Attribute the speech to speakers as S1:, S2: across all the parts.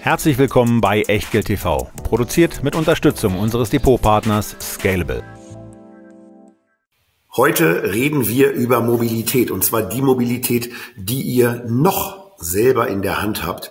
S1: Herzlich willkommen bei Echtgeld TV, produziert mit Unterstützung unseres Depotpartners Scalable.
S2: Heute reden wir über Mobilität, und zwar die Mobilität, die ihr noch selber in der Hand habt.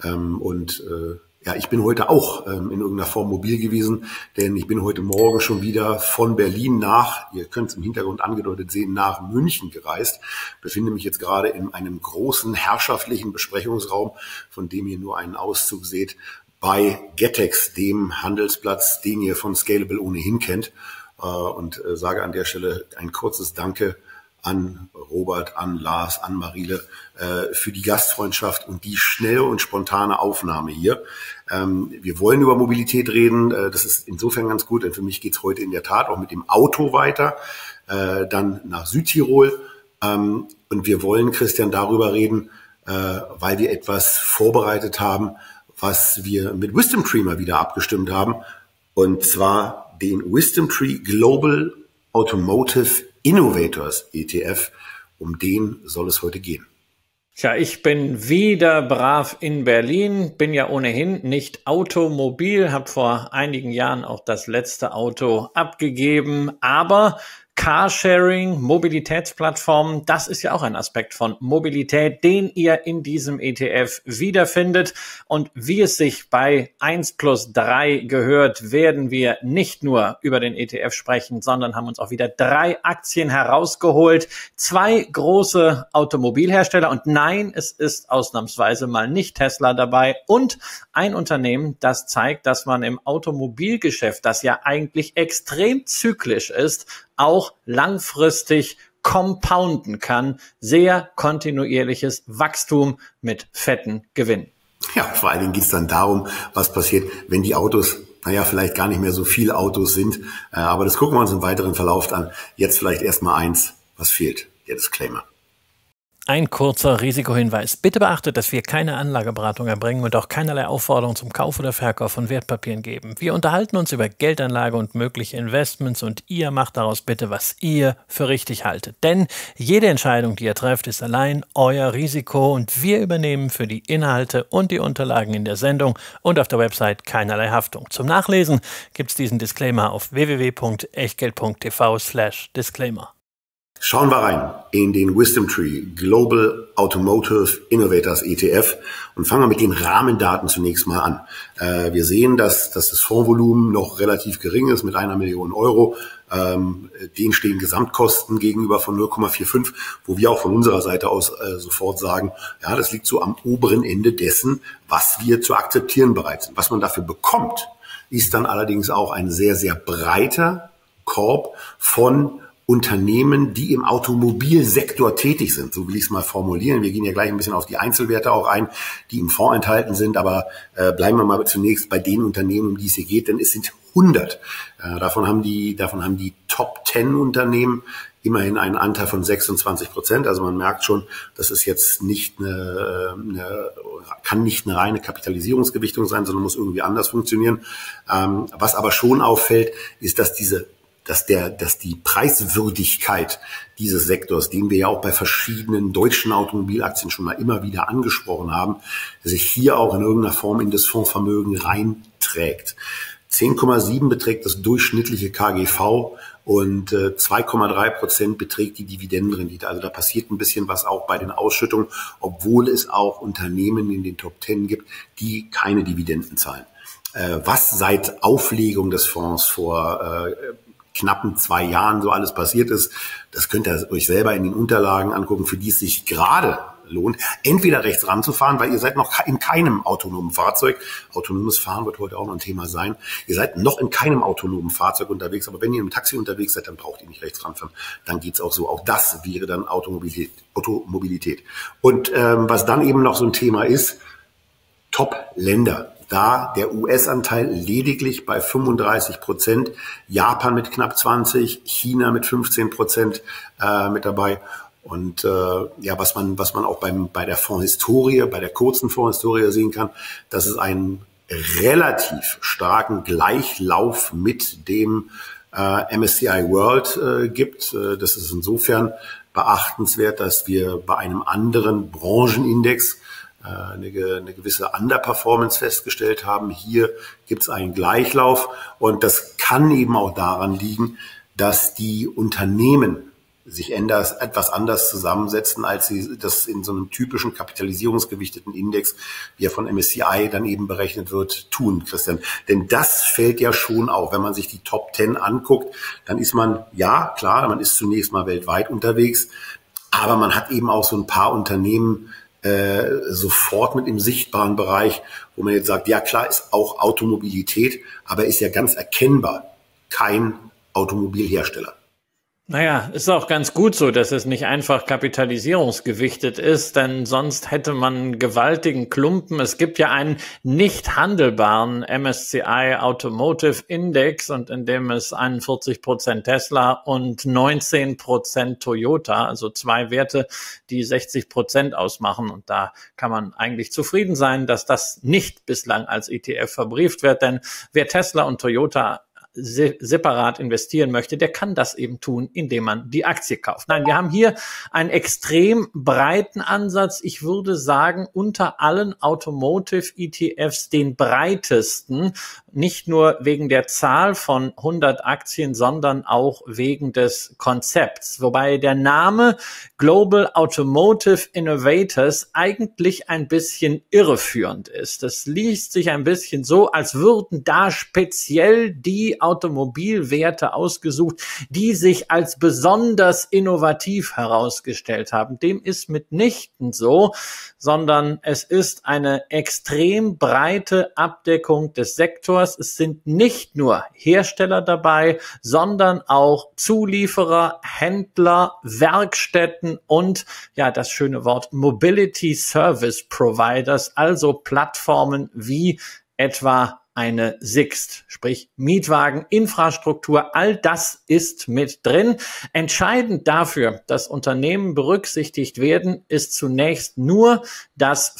S2: Ich bin heute auch in irgendeiner Form mobil gewesen, denn ich bin heute Morgen schon wieder von Berlin ihr könnt es im Hintergrund angedeutet sehen, nach München gereist. Befinde mich jetzt gerade in einem großen herrschaftlichen Besprechungsraum, von dem ihr nur einen Auszug seht, bei Getex, dem Handelsplatz, den ihr von Scalable ohnehin kennt. Und sage an der Stelle ein kurzes Danke an Robert, an Lars, an Marile für die Gastfreundschaft und die schnelle und spontane Aufnahme hier. Wir wollen über Mobilität reden. Das ist insofern ganz gut, denn für mich geht's heute in der Tat auch mit dem Auto weiter, dann nach Südtirol. Und wir wollen, Christian, darüber reden, weil wir etwas vorbereitet haben, was wir mit WisdomTree mal wieder abgestimmt haben. Und zwar den WisdomTree Global Automotive Innovators ETF. Um den soll es heute gehen.
S3: Tja, ich bin wieder brav in Berlin, bin ja ohnehin nicht automobil, habe vor einigen Jahren auch das letzte Auto abgegeben, aber Carsharing, Mobilitätsplattformen, das ist ja auch ein Aspekt von Mobilität, den ihr in diesem ETF wiederfindet. Und wie es sich bei 1+3 gehört, werden wir nicht nur über den ETF sprechen, sondern haben uns auch wieder 3 Aktien herausgeholt. 2 große Automobilhersteller und nein, es ist ausnahmsweise mal nicht Tesla dabei und ein Unternehmen, das zeigt, dass man im Automobilgeschäft, das ja eigentlich extrem zyklisch ist, auch langfristig compounden kann. Sehr kontinuierliches Wachstum mit fetten Gewinnen.
S2: Ja, vor allen Dingen geht es dann darum, was passiert, wenn die Autos, vielleicht gar nicht mehr so viele Autos sind. Aber das gucken wir uns im weiteren Verlauf an. Jetzt vielleicht erstmal eins, was fehlt, der Disclaimer.
S4: Ein kurzer Risikohinweis. Bitte beachtet, dass wir keine Anlageberatung erbringen und auch keinerlei Aufforderung zum Kauf oder Verkauf von Wertpapieren geben. Wir unterhalten uns über Geldanlage und mögliche Investments und ihr macht daraus bitte, was ihr für richtig haltet. Denn jede Entscheidung, die ihr trefft, ist allein euer Risiko und wir übernehmen für die Inhalte und die Unterlagen in der Sendung und auf der Website keinerlei Haftung. Zum Nachlesen gibt es diesen Disclaimer auf www.echtgeld.tv/Disclaimer.
S2: Schauen wir rein in den WisdomTree Global Automotive Innovators ETF und fangen wir mit den Rahmendaten zunächst mal an. Wir sehen, dass das Fondsvolumen noch relativ gering ist mit 1 Million Euro. Denen stehen Gesamtkosten gegenüber von 0,45, wo wir auch von unserer Seite aus sofort sagen, ja, das liegt so am oberen Ende dessen, was wir zu akzeptieren bereit sind. Was man dafür bekommt, ist dann allerdings auch ein sehr, sehr breiter Korb von Unternehmen, die im Automobilsektor tätig sind, so will ich es mal formulieren. Wir gehen ja gleich ein bisschen auf die Einzelwerte auch ein, die im Fonds enthalten sind, aber bleiben wir mal zunächst bei den Unternehmen, um die es hier geht, denn es sind 100. Davon haben die Top 10 Unternehmen immerhin einen Anteil von 26%. Also man merkt schon, das ist jetzt kann nicht eine reine Kapitalisierungsgewichtung sein, sondern muss irgendwie anders funktionieren. Was aber schon auffällt, ist, dass die Preiswürdigkeit dieses Sektors, den wir ja auch bei verschiedenen deutschen Automobilaktien schon mal immer wieder angesprochen haben, sich hier auch in irgendeiner Form in das Fondsvermögen reinträgt. 10,7 beträgt das durchschnittliche KGV und 2,3% beträgt die Dividendenrendite. Also da passiert ein bisschen was auch bei den Ausschüttungen, obwohl es auch Unternehmen in den Top 10 gibt, die keine Dividenden zahlen. Was seit Auflegung des Fonds vor knappen 2 Jahren so alles passiert ist, das könnt ihr euch selber in den Unterlagen angucken, für die es sich gerade lohnt, entweder rechts ranzufahren, weil ihr seid noch in keinem autonomen Fahrzeug. Autonomes Fahren wird heute auch noch ein Thema sein. Ihr seid noch in keinem autonomen Fahrzeug unterwegs, aber wenn ihr im Taxi unterwegs seid, dann braucht ihr nicht rechts ranfahren. Dann geht's auch so. Auch das wäre dann Automobilität. Und was dann eben noch so ein Thema ist, Top-Länder. Da der US-Anteil lediglich bei 35%, Japan mit knapp 20%, China mit 15% mit dabei. Und was man auch bei der Fondshistorie, bei der kurzen Fondshistorie sehen kann, dass es einen relativ starken Gleichlauf mit dem MSCI World gibt. Das ist insofern beachtenswert, dass wir bei einem anderen Branchenindex eine gewisse Underperformance festgestellt haben. Hier gibt es einen Gleichlauf und das kann eben auch daran liegen, dass die Unternehmen sich etwas anders zusammensetzen, als sie das in so einem typischen kapitalisierungsgewichteten Index, wie er von MSCI dann eben berechnet wird, tun, Christian. Denn das fällt ja schon auf. Wenn man sich die Top 10 anguckt, dann ist man, ja klar, man ist zunächst mal weltweit unterwegs, aber man hat eben auch so ein paar Unternehmen sofort mit im sichtbaren Bereich, wo man jetzt sagt, ja klar, ist auch Automobilität, aber ist ja ganz erkennbar kein Automobilhersteller.
S3: Naja, ist auch ganz gut so, dass es nicht einfach kapitalisierungsgewichtet ist, denn sonst hätte man einen gewaltigen Klumpen. Es gibt ja einen nicht handelbaren MSCI Automotive Index und in dem es 41% Tesla und 19% Toyota, also zwei Werte, die 60% ausmachen. Und da kann man eigentlich zufrieden sein, dass das nicht bislang als ETF verbrieft wird, denn wer Tesla und Toyota separat investieren möchte, der kann das eben tun, indem man die Aktie kauft. Nein, wir haben hier einen extrem breiten Ansatz. Ich würde sagen, unter allen Automotive-ETFs den breitesten, nicht nur wegen der Zahl von 100 Aktien, sondern auch wegen des Konzepts. Wobei der Name Global Automotive Innovators eigentlich ein bisschen irreführend ist. Das liest sich ein bisschen so, als würden da speziell die Automobilwerte ausgesucht, die sich als besonders innovativ herausgestellt haben. Dem ist mitnichten so, sondern es ist eine extrem breite Abdeckung des Sektors. Es sind nicht nur Hersteller dabei, sondern auch Zulieferer, Händler, Werkstätten und, ja, das schöne Wort Mobility Service Providers, also Plattformen wie etwa eine Sixt, sprich Mietwagen, Infrastruktur, all das ist mit drin. Entscheidend dafür, dass Unternehmen berücksichtigt werden, ist zunächst nur, dass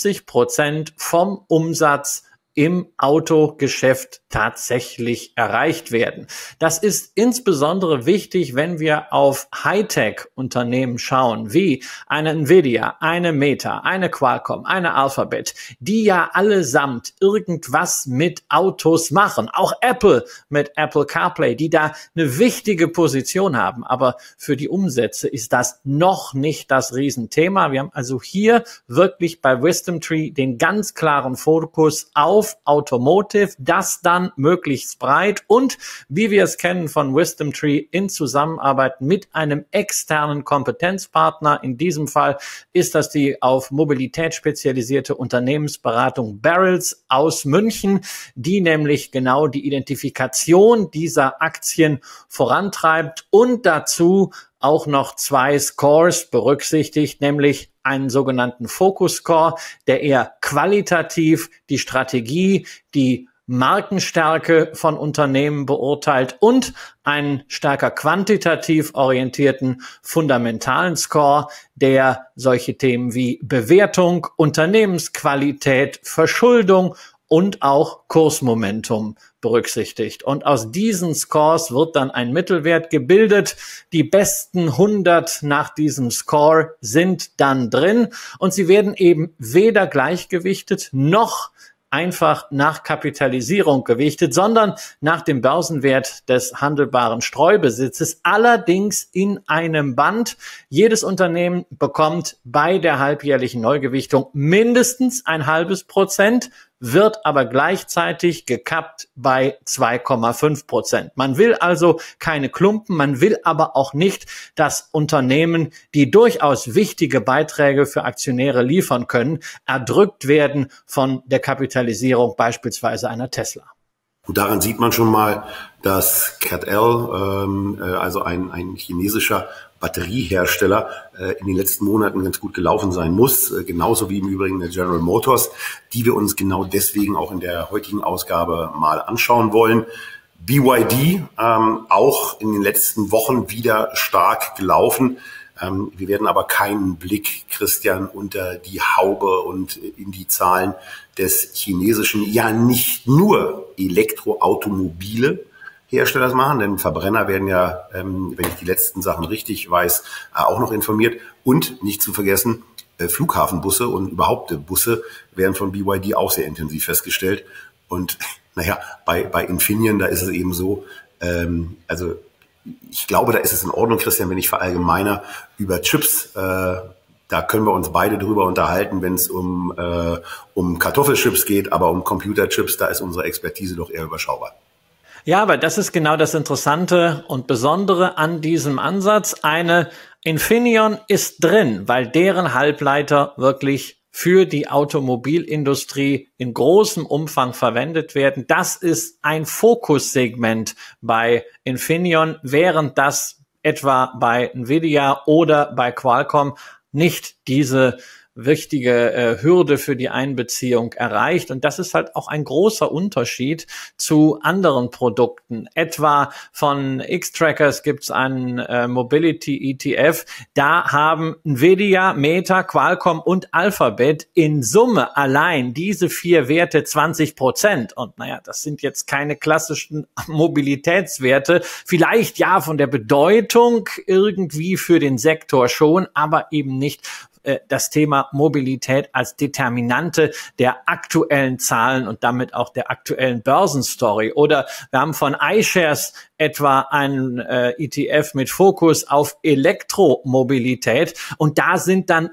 S3: 50% vom Umsatz im Autogeschäft tatsächlich erreicht werden. Das ist insbesondere wichtig, wenn wir auf Hightech-Unternehmen schauen, wie eine Nvidia, eine Meta, eine Qualcomm, eine Alphabet, die ja allesamt irgendwas mit Autos machen. Auch Apple mit Apple CarPlay, die da eine wichtige Position haben. Aber für die Umsätze ist das noch nicht das Riesenthema. Wir haben also hier wirklich bei WisdomTree den ganz klaren Fokus auf Automotive, das dann möglichst breit und, wie wir es kennen von WisdomTree, in Zusammenarbeit mit einem externen Kompetenzpartner. In diesem Fall ist das die auf Mobilität spezialisierte Unternehmensberatung Barrels aus München, die nämlich genau die Identifikation dieser Aktien vorantreibt und dazu auch noch zwei Scores berücksichtigt, nämlich einen sogenannten Focus Score, der eher qualitativ die Strategie, die Markenstärke von Unternehmen beurteilt und einen stärker quantitativ orientierten fundamentalen Score, der solche Themen wie Bewertung, Unternehmensqualität, Verschuldung und auch Kursmomentum berücksichtigt. Und aus diesen Scores wird dann ein Mittelwert gebildet. Die besten 100 nach diesem Score sind dann drin und sie werden eben weder gleichgewichtet noch einfach nach Kapitalisierung gewichtet, sondern nach dem Börsenwert des handelbaren Streubesitzes, allerdings in einem Band. Jedes Unternehmen bekommt bei der halbjährlichen Neugewichtung mindestens 0,5%, wird aber gleichzeitig gekappt bei 2,5%. Man will also keine Klumpen, man will aber auch nicht, dass Unternehmen, die durchaus wichtige Beiträge für Aktionäre liefern können, erdrückt werden von der Kapitalisierung beispielsweise einer Tesla.
S2: Und daran sieht man schon mal, dass CATL, also ein chinesischer Batteriehersteller, in den letzten Monaten ganz gut gelaufen sein muss, genauso wie im Übrigen der General Motors, die wir uns genau deswegen auch in der heutigen Ausgabe mal anschauen wollen. BYD, auch in den letzten Wochen wieder stark gelaufen. Wir werden aber keinen Blick, Christian, unter die Haube und in die Zahlen des chinesischen, ja nicht nur Elektroautomobile Herstellers machen, denn Verbrenner werden ja, wenn ich die letzten Sachen richtig weiß, auch noch informiert. Und nicht zu vergessen, Flughafenbusse und überhaupt Busse werden von BYD auch sehr intensiv festgestellt. Und naja, bei Infineon, da ist es eben so, also ich glaube, da ist es in Ordnung, Christian, wenn ich verallgemeiner über Chips, da können wir uns beide drüber unterhalten, wenn es um Kartoffelchips geht, aber um Computerchips, da ist unsere Expertise doch eher überschaubar.
S3: Ja, aber das ist genau das Interessante und Besondere an diesem Ansatz. Eine Infineon ist drin, weil deren Halbleiter wirklich für die Automobilindustrie in großem Umfang verwendet werden. Das ist ein Fokussegment bei Infineon, während das etwa bei Nvidia oder bei Qualcomm nicht diese wichtige Hürde für die Einbeziehung erreicht. Und das ist halt auch ein großer Unterschied zu anderen Produkten. Etwa von X-Trackers gibt es einen Mobility ETF. Da haben Nvidia, Meta, Qualcomm und Alphabet in Summe allein diese 4 Werte 20%. Und naja, das sind jetzt keine klassischen Mobilitätswerte. Vielleicht ja von der Bedeutung irgendwie für den Sektor schon, aber eben nicht das Thema Mobilität als Determinante der aktuellen Zahlen und damit auch der aktuellen Börsenstory. Oder wir haben von iShares etwa einen ETF mit Fokus auf Elektromobilität und da sind dann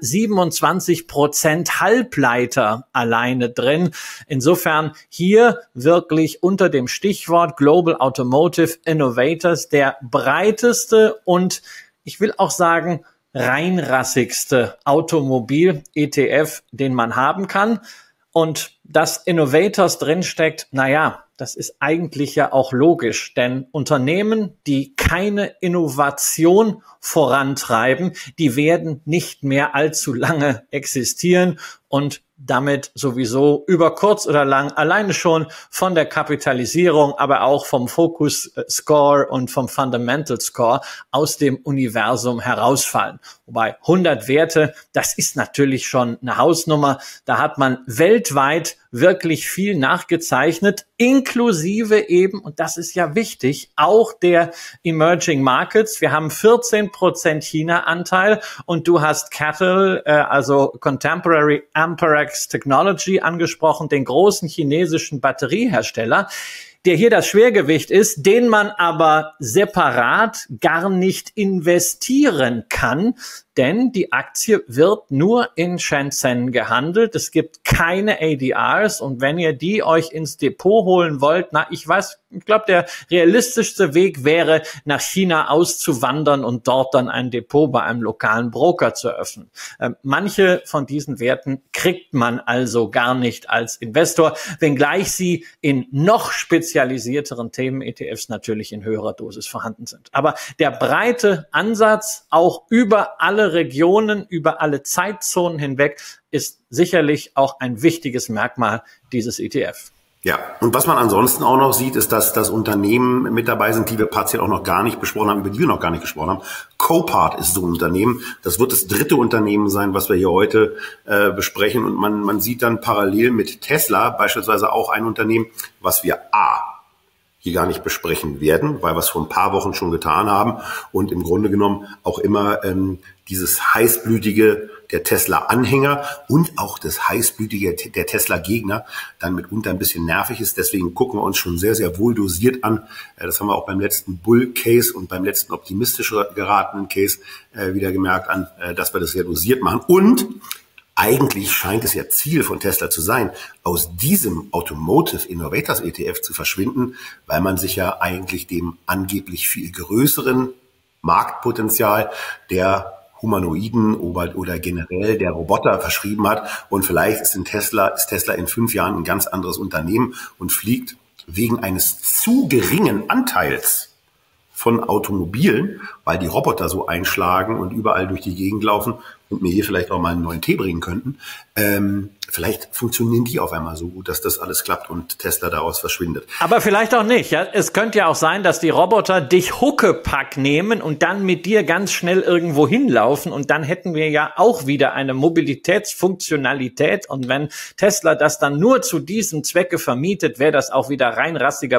S3: 27% Halbleiter alleine drin. Insofern hier wirklich unter dem Stichwort Global Automotive Innovators der breiteste und ich will auch sagen, reinrassigste Automobil-ETF, den man haben kann. Und dass Innovators drinsteckt, naja, das ist eigentlich ja auch logisch, denn Unternehmen, die keine Innovation vorantreiben, die werden nicht mehr allzu lange existieren und damit sowieso über kurz oder lang alleine schon von der Kapitalisierung, aber auch vom Focus Score und vom Fundamental Score aus dem Universum herausfallen. Wobei 100 Werte, das ist natürlich schon eine Hausnummer. Da hat man weltweit wirklich viel nachgezeichnet, inklusive eben, und das ist ja wichtig, auch der Emerging Markets. Wir haben 14% China-Anteil und du hast CATL, also Contemporary Amperex Technology angesprochen, den großen chinesischen Batteriehersteller, der hier das Schwergewicht ist, den man aber separat gar nicht investieren kann, denn die Aktie wird nur in Shenzhen gehandelt. Es gibt keine ADRs und wenn ihr die euch ins Depot holen wollt, ich glaube, der realistischste Weg wäre, nach China auszuwandern und dort dann ein Depot bei einem lokalen Broker zu öffnen. Manche von diesen Werten kriegt man also gar nicht als Investor, wenngleich sie in noch spezialisierteren Themen-ETFs natürlich in höherer Dosis vorhanden sind. Aber der breite Ansatz, auch über alle Regionen, über alle Zeitzonen hinweg, ist sicherlich auch ein wichtiges Merkmal dieses ETF.
S2: Ja, und was man ansonsten auch noch sieht, ist, dass das Unternehmen mit dabei sind, die wir partiell auch noch gar nicht besprochen haben, über die wir noch gar nicht gesprochen haben. Copart ist so ein Unternehmen. Das wird das 3. Unternehmen sein, was wir hier heute besprechen. Und man sieht dann parallel mit Tesla beispielsweise auch ein Unternehmen, was wir hier gar nicht besprechen werden, weil wir es vor ein paar Wochen schon getan haben und im Grunde genommen auch immer dieses heißblütige der Tesla-Anhänger und auch das heißblütige der Tesla-Gegner dann mitunter ein bisschen nervig ist. Deswegen gucken wir uns schon sehr, sehr wohl dosiert an. Das haben wir auch beim letzten Bull-Case und beim letzten optimistisch geratenen Case wieder gemerkt an, dass wir das sehr dosiert machen. Und eigentlich scheint es ja Ziel von Tesla zu sein, aus diesem Automotive Innovators ETF zu verschwinden, weil man sich ja eigentlich dem angeblich viel größeren Marktpotenzial der Humanoiden oder generell der Roboter verschrieben hat. Und vielleicht ist Tesla in 5 Jahren ein ganz anderes Unternehmen und fliegt wegen eines zu geringen Anteils von Automobilen, weil die Roboter so einschlagen und überall durch die Gegend laufen und mir hier vielleicht auch mal einen neuen Tee bringen könnten. Vielleicht funktionieren die auf einmal so gut, dass das alles klappt und Tesla daraus verschwindet.
S3: Aber vielleicht auch nicht. Ja? Es könnte ja auch sein, dass die Roboter dich Huckepack nehmen und dann mit dir ganz schnell irgendwo hinlaufen und dann hätten wir ja auch wieder eine Mobilitätsfunktionalität und wenn Tesla das dann nur zu diesem Zwecke vermietet, wäre das auch wieder rein rassiger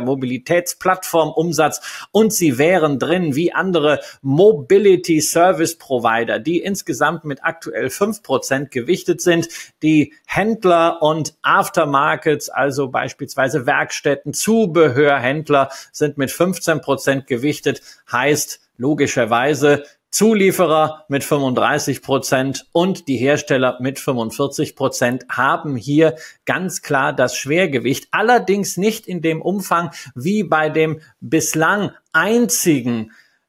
S3: Mobilitätsplattformumsatz und sie wären drin wie andere Mobility Service Provider, die insgesamt mit mit aktuell 5% gewichtet sind. Die Händler und Aftermarkets, also beispielsweise Werkstätten, Zubehörhändler, sind mit 15% gewichtet, heißt logischerweise Zulieferer mit 35% und die Hersteller mit 45% haben hier ganz klar das Schwergewicht. Allerdings nicht in dem Umfang wie bei dem bislang einzigen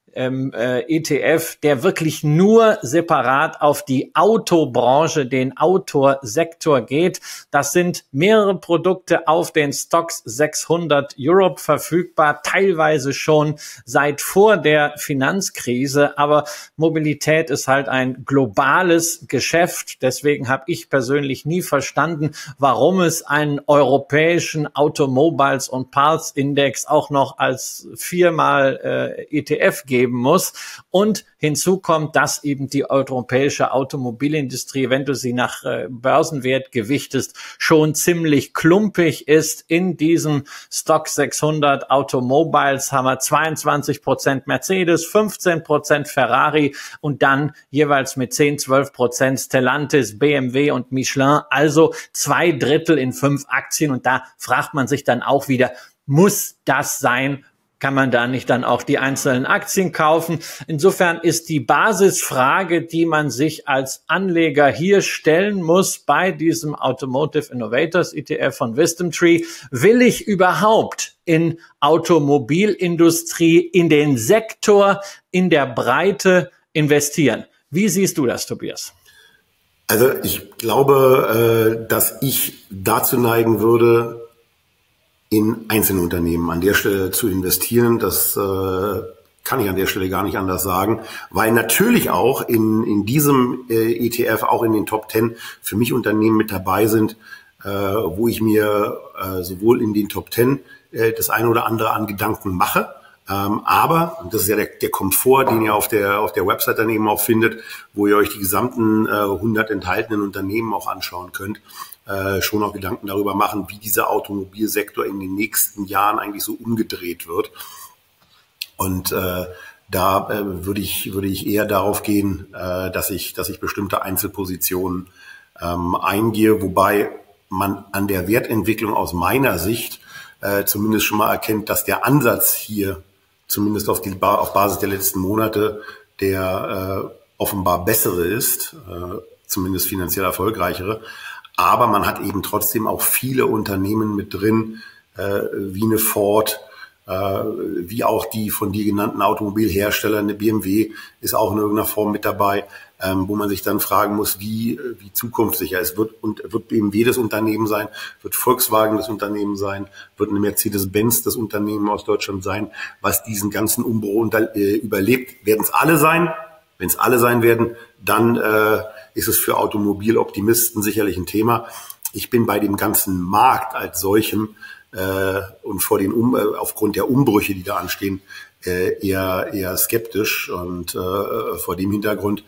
S3: ETF, der wirklich nur separat auf die Autobranche, den Autosektor geht. Das sind mehrere Produkte auf den Stocks 600 Europe verfügbar, teilweise schon seit vor der Finanzkrise. Aber Mobilität ist halt ein globales Geschäft. Deswegen habe ich persönlich nie verstanden, warum es einen europäischen Automobiles und Parts Index auch noch als viermal ETF geben muss. Und hinzu kommt, dass eben die europäische Automobilindustrie, wenn du sie nach Börsenwert gewichtest, schon ziemlich klumpig ist. In diesem Stock 600 Automobiles haben wir 22% Mercedes, 15% Ferrari und dann jeweils mit 10-12% Stellantis, BMW und Michelin, also 2/3 in 5 Aktien. Und da fragt man sich dann auch wieder, muss das sein? Kann man da nicht dann auch die einzelnen Aktien kaufen? Insofern ist die Basisfrage, die man sich als Anleger hier stellen muss bei diesem Automotive Innovators ETF von WisdomTree, will ich überhaupt in Automobilindustrie, in den Sektor, in der Breite investieren? Wie siehst du das, Tobias?
S2: Also ich glaube, dass ich dazu neigen würde, in einzelne Unternehmen an der Stelle zu investieren. Das kann ich an der Stelle gar nicht anders sagen, weil natürlich auch in diesem ETF, auch in den Top 10, für mich Unternehmen mit dabei sind, wo ich mir sowohl in den Top 10 das eine oder andere an Gedanken mache, aber, und das ist ja der Komfort, den ihr auf der Website dann eben auch findet, wo ihr euch die gesamten 100 enthaltenen Unternehmen auch anschauen könnt, schon auch Gedanken darüber machen, wie dieser Automobilsektor in den nächsten Jahren eigentlich so umgedreht wird. Und da würde ich eher darauf gehen, dass ich bestimmte Einzelpositionen eingehe, wobei man an der Wertentwicklung aus meiner Sicht zumindest schon mal erkennt, dass der Ansatz hier zumindest auf Basis der letzten Monate der offenbar bessere ist, zumindest finanziell erfolgreichere. Aber man hat eben trotzdem auch viele Unternehmen mit drin, wie eine Ford, wie auch die von dir genannten Automobilhersteller, eine BMW ist auch in irgendeiner Form mit dabei, wo man sich dann fragen muss, wie zukunftssicher es wird. Und wird BMW das Unternehmen sein, wird Volkswagen das Unternehmen sein, wird eine Mercedes-Benz das Unternehmen aus Deutschland sein, was diesen ganzen Umbruch überlebt. Werden es alle sein? Wenn es alle sein werden, dann ist es für Automobiloptimisten sicherlich ein Thema. Ich bin bei dem ganzen Markt als solchem und aufgrund der Umbrüche, die da anstehen, eher skeptisch. Und vor dem Hintergrund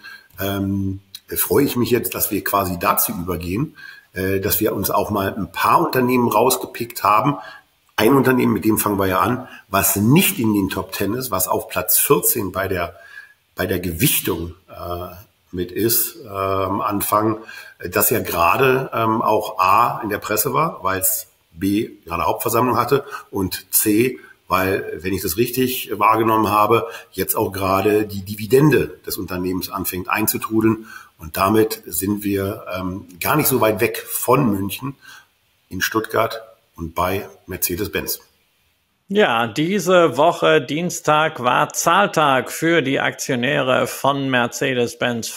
S2: freue ich mich jetzt, dass wir quasi dazu übergehen, dass wir uns auch mal ein paar Unternehmen rausgepickt haben. Ein Unternehmen, mit dem fangen wir ja an, was nicht in den Top 10 ist, was auf Platz 14 bei der Gewichtung mit ist, Anfang, das ja gerade auch A in der Presse war, weil es B gerade Hauptversammlung hatte und C, weil, wenn ich das richtig wahrgenommen habe, jetzt auch gerade die Dividende des Unternehmens anfängt einzutrudeln. Und damit sind wir gar nicht so weit weg von München in Stuttgart und bei Mercedes-Benz.
S3: Ja, diese Woche Dienstag war Zahltag für die Aktionäre von Mercedes-Benz.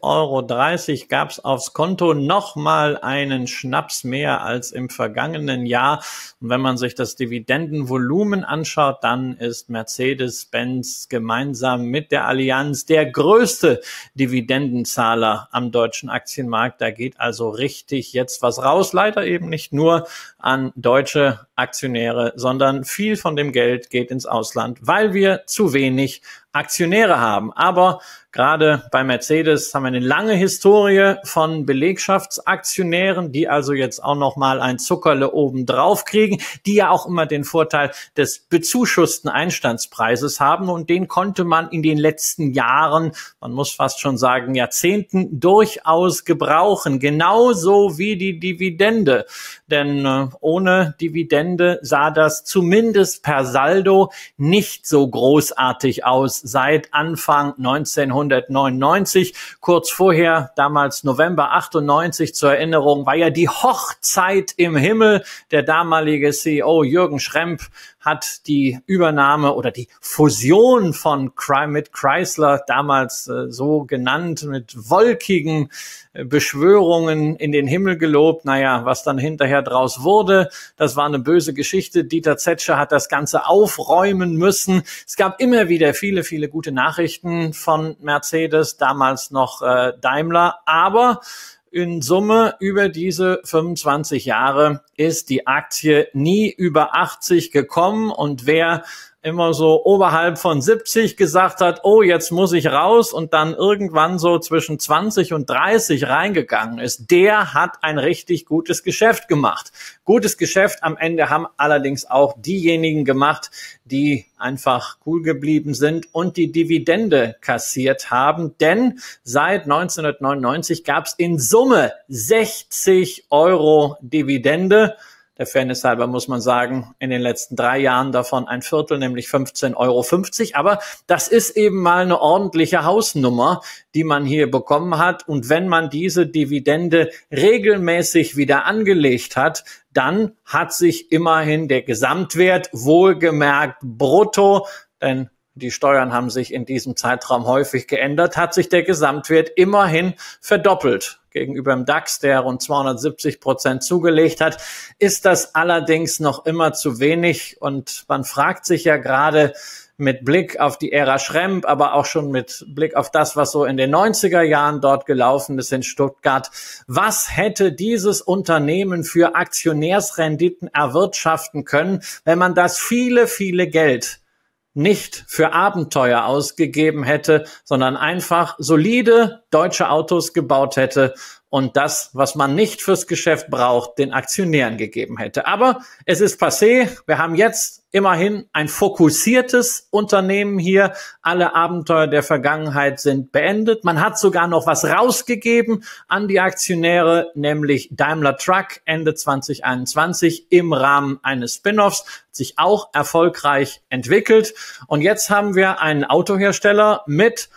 S3: 5,30 € gab's aufs Konto, nochmal einen Schnaps mehr als im vergangenen Jahr. Und wenn man sich das Dividendenvolumen anschaut, dann ist Mercedes-Benz gemeinsam mit der Allianz der größte Dividendenzahler am deutschen Aktienmarkt. Da geht also richtig jetzt was raus. Leider eben nicht nur an deutsche Aktionäre, sondern viel von dem Geld geht ins Ausland, weil wir zu wenig Aktionäre haben. Aber Gerade bei Mercedes haben wir eine lange Historie von Belegschaftsaktionären, die also jetzt auch noch mal ein Zuckerle oben drauf kriegen, die ja auch immer den Vorteil des bezuschussten Einstandspreises haben, und den konnte man in den letzten Jahren, man muss fast schon sagen Jahrzehnten, durchaus gebrauchen, genauso wie die Dividende. Denn ohne Dividende sah das zumindest per Saldo nicht so großartig aus seit Anfang 1999. Kurz vorher, damals November 98, zur Erinnerung, war ja die Hochzeit im Himmel. Der damalige CEO Jürgen Schrempp hat die Übernahme oder die Fusion mit Chrysler, damals so genannt, mit wolkigen Beschwörungen in den Himmel gelobt. Naja, was dann hinterher draus wurde, das war eine böse Geschichte. Dieter Zetsche hat das Ganze aufräumen müssen. Es gab immer wieder viele, viele gute Nachrichten von Mercedes, damals noch Daimler, aber in Summe über diese 25 Jahre ist die Aktie nie über 80 gekommen, und wer immer so oberhalb von 70 gesagt hat, oh, jetzt muss ich raus, und dann irgendwann so zwischen 20 und 30 reingegangen ist, der hat ein richtig gutes Geschäft gemacht. Gutes Geschäft am Ende haben allerdings auch diejenigen gemacht, die einfach cool geblieben sind und die Dividende kassiert haben, denn seit 1999 gab es in Summe 60 Euro Dividende. Der Fairness halber muss man sagen, in den letzten 3 Jahren davon ein Viertel, nämlich 15,50 Euro. Aber das ist eben mal eine ordentliche Hausnummer, die man hier bekommen hat. Und wenn man diese Dividende regelmäßig wieder angelegt hat, dann hat sich immerhin der Gesamtwert, wohlgemerkt brutto, denn die Steuern haben sich in diesem Zeitraum häufig geändert, hat sich der Gesamtwert immerhin verdoppelt. Gegenüber dem DAX, der rund 270% zugelegt hat, ist das allerdings noch immer zu wenig. Und man fragt sich ja gerade mit Blick auf die Ära Schrempp, aber auch schon mit Blick auf das, was so in den 90er Jahren dort gelaufen ist in Stuttgart, was hätte dieses Unternehmen für Aktionärsrenditen erwirtschaften können, wenn man das viele, viele Geld nicht für Abenteuer ausgegeben hätte, sondern einfach solide deutsche Autos gebaut hätte und das, was man nicht fürs Geschäft braucht, den Aktionären gegeben hätte. Aber es ist passé. Wir haben jetzt immerhin ein fokussiertes Unternehmen hier. Alle Abenteuer der Vergangenheit sind beendet. Man hat sogar noch was rausgegeben an die Aktionäre, nämlich Daimler Truck Ende 2021 im Rahmen eines Spin-offs, sich auch erfolgreich entwickelt. Und jetzt haben wir einen Autohersteller mit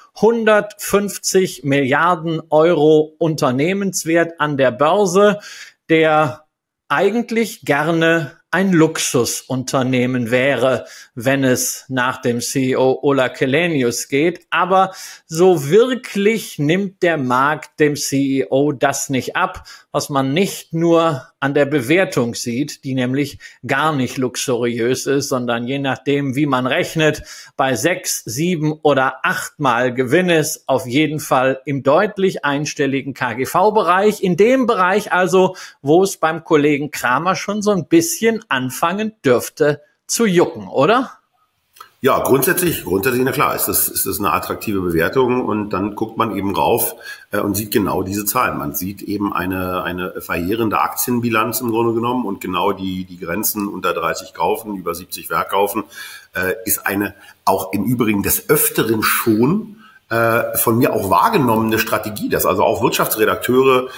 S3: 150 Milliarden Euro Unternehmenswert an der Börse, der eigentlich gerne ein Luxusunternehmen wäre, wenn es nach dem CEO Ola Källenius geht. Aber so wirklich nimmt der Markt dem CEO das nicht ab, was man nicht nur an der Bewertung sieht, die nämlich gar nicht luxuriös ist, sondern je nachdem, wie man rechnet, bei 6, 7 oder 8 Mal Gewinn ist, auf jeden Fall im deutlich einstelligen KGV-Bereich, in dem Bereich also, wo es beim Kollegen Kramer schon so ein bisschen anfangen dürfte zu jucken, oder?
S2: Ja, grundsätzlich, na klar, ist das eine attraktive Bewertung, und dann guckt man eben rauf und sieht genau diese Zahlen. Man sieht eben eine verheerende Aktienbilanz im Grunde genommen, und genau die Grenzen unter 30 kaufen, über 70 verkaufen, ist eine auch im Übrigen des Öfteren schon von mir auch wahrgenommene Strategie, dass also auch Wirtschaftsredakteure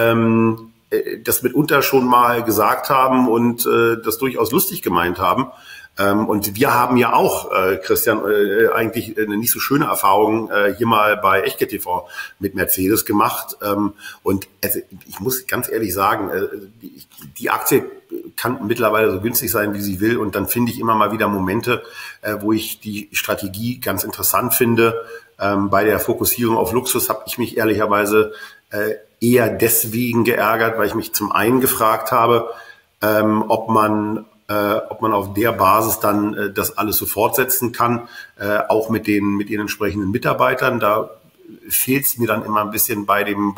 S2: das mitunter schon mal gesagt haben und das durchaus lustig gemeint haben. Und wir haben ja auch, Christian, eigentlich eine nicht so schöne Erfahrung hier mal bei Echtgeld TV mit Mercedes gemacht. Und also ich muss ganz ehrlich sagen, die Aktie kann mittlerweile so günstig sein, wie sie will. Und dann finde ich immer mal wieder Momente, wo ich die Strategie ganz interessant finde. Bei der Fokussierung auf Luxus habe ich mich ehrlicherweise eher deswegen geärgert, weil ich mich zum einen gefragt habe, ob man auf der Basis dann das alles so fortsetzen kann, auch mit den entsprechenden Mitarbeitern. Da fehlt es mir dann immer ein bisschen bei dem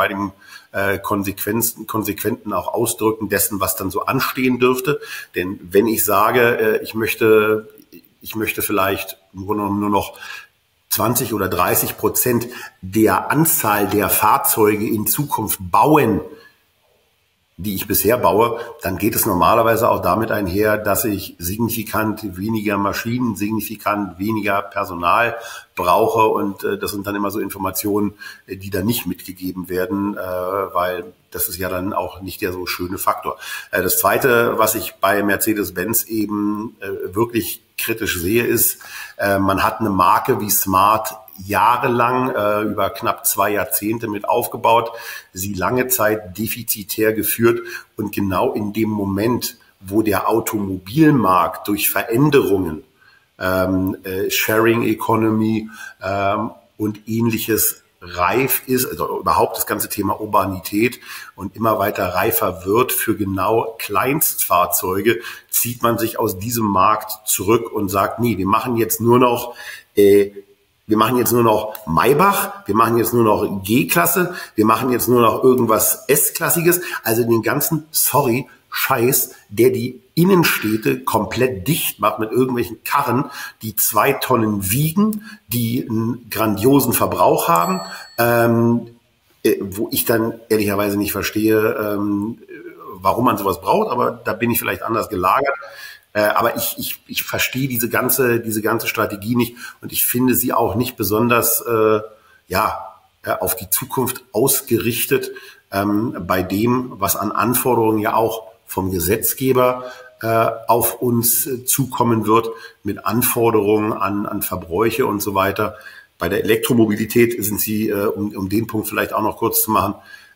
S2: konsequenten auch Ausdrücken dessen, was dann so anstehen dürfte. Denn wenn ich sage, ich möchte vielleicht im Grunde genommen nur noch 20 oder 30% der Anzahl der Fahrzeuge in Zukunft bauen, die ich bisher baue, dann geht es normalerweise auch damit einher, dass ich signifikant weniger Maschinen, signifikant weniger Personal brauche. Und das sind dann immer so Informationen, die dann nicht mitgegeben werden, weil das ist ja dann auch nicht der so schöne Faktor. Das Zweite, was ich bei Mercedes-Benz eben wirklich kritisch sehe, ist, man hat eine Marke wie Smart jahrelang, über knapp 2 Jahrzehnte mit aufgebaut, sie lange Zeit defizitär geführt und genau in dem Moment, wo der Automobilmarkt durch Veränderungen, Sharing Economy und ähnliches reif ist, also überhaupt das ganze Thema Urbanität und immer weiter reifer wird für genau Kleinstfahrzeuge, zieht man sich aus diesem Markt zurück und sagt, nee, wir machen jetzt nur noch Maybach, wir machen jetzt nur noch G-Klasse, wir machen jetzt nur noch irgendwas S-Klassiges, also den ganzen, Scheiß, der die Innenstädte komplett dicht macht mit irgendwelchen Karren, die 2 Tonnen wiegen, die einen grandiosen Verbrauch haben, wo ich dann ehrlicherweise nicht verstehe, warum man sowas braucht, aber da bin ich vielleicht anders gelagert. Aber ich verstehe diese ganze Strategie nicht und ich finde sie auch nicht besonders auf die Zukunft ausgerichtet, bei dem, was an Anforderungen ja auch vom Gesetzgeber auf uns zukommen wird, mit Anforderungen an Verbräuche und so weiter. Bei der Elektromobilität sind sie, um den Punkt vielleicht auch noch kurz zu machen,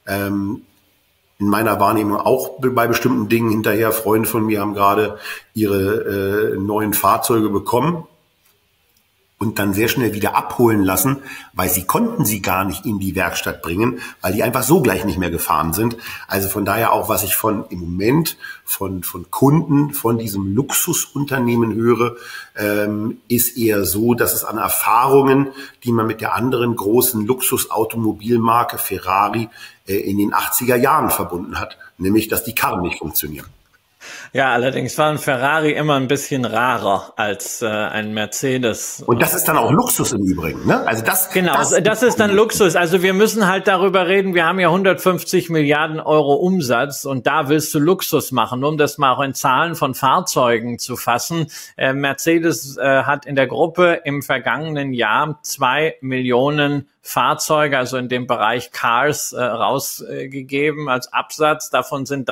S2: in meiner Wahrnehmung auch bei bestimmten Dingen hinterher. Freunde von mir haben gerade ihre neuen Fahrzeuge bekommen und dann sehr schnell wieder abholen lassen, weil sie konnten sie gar nicht in die Werkstatt bringen, weil die einfach so gleich nicht mehr gefahren sind. Also von daher auch, was ich im Moment von Kunden, von diesem Luxusunternehmen höre, ist eher so, dass es an Erfahrungen, die man mit der anderen großen Luxusautomobilmarke Ferrari in den 80er Jahren verbunden hat, nämlich, dass die Karren nicht funktionieren.
S3: Ja, allerdings war ein Ferrari immer ein bisschen rarer als ein Mercedes.
S2: Und das ist dann auch Luxus im Übrigen, ne? Also
S3: das ist dann Luxus. Also wir müssen halt darüber reden, wir haben ja 150 Milliarden Euro Umsatz und da willst du Luxus machen, um das mal auch in Zahlen von Fahrzeugen zu fassen. Mercedes hat in der Gruppe im vergangenen Jahr 2 Millionen Fahrzeuge, also in dem Bereich Cars, rausgegeben als Absatz. Davon sind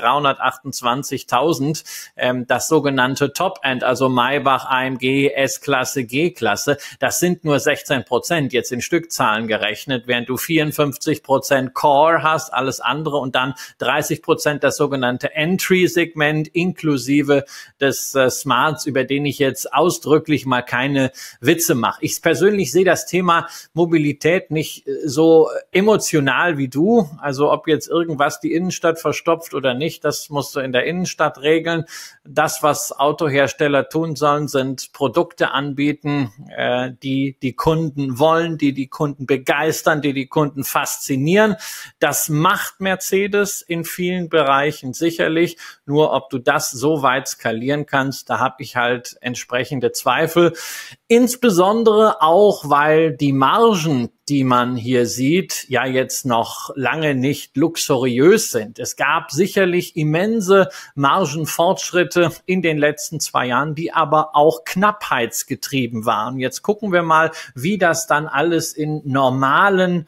S3: 328.000 das sogenannte Top-End, also Maybach, AMG, S-Klasse, G-Klasse. Das sind nur 16% jetzt in Stückzahlen gerechnet, während du 54% Core hast, alles andere und dann 30% das sogenannte Entry-Segment inklusive des Smarts, über den ich jetzt ausdrücklich mal keine Witze mache. Ich persönlich sehe das Thema Mobilität nicht so emotional wie du. Also ob jetzt irgendwas die Innenstadt verstopft oder nicht, das musst du in der Innenstadt regeln. Das, was Autohersteller tun sollen, sind Produkte anbieten, die die Kunden wollen, die die Kunden begeistern, die die Kunden faszinieren. Das macht Mercedes in vielen Bereichen sicherlich. Nur ob du das so weit skalieren kannst, da habe ich halt entsprechende Zweifel. Insbesondere auch, weil die Margen, die man hier sieht, ja jetzt noch lange nicht luxuriös sind. Es gab sicherlich immense Margenfortschritte in den letzten 2 Jahren, die aber auch knappheitsgetrieben waren. Jetzt gucken wir mal, wie das dann alles in einem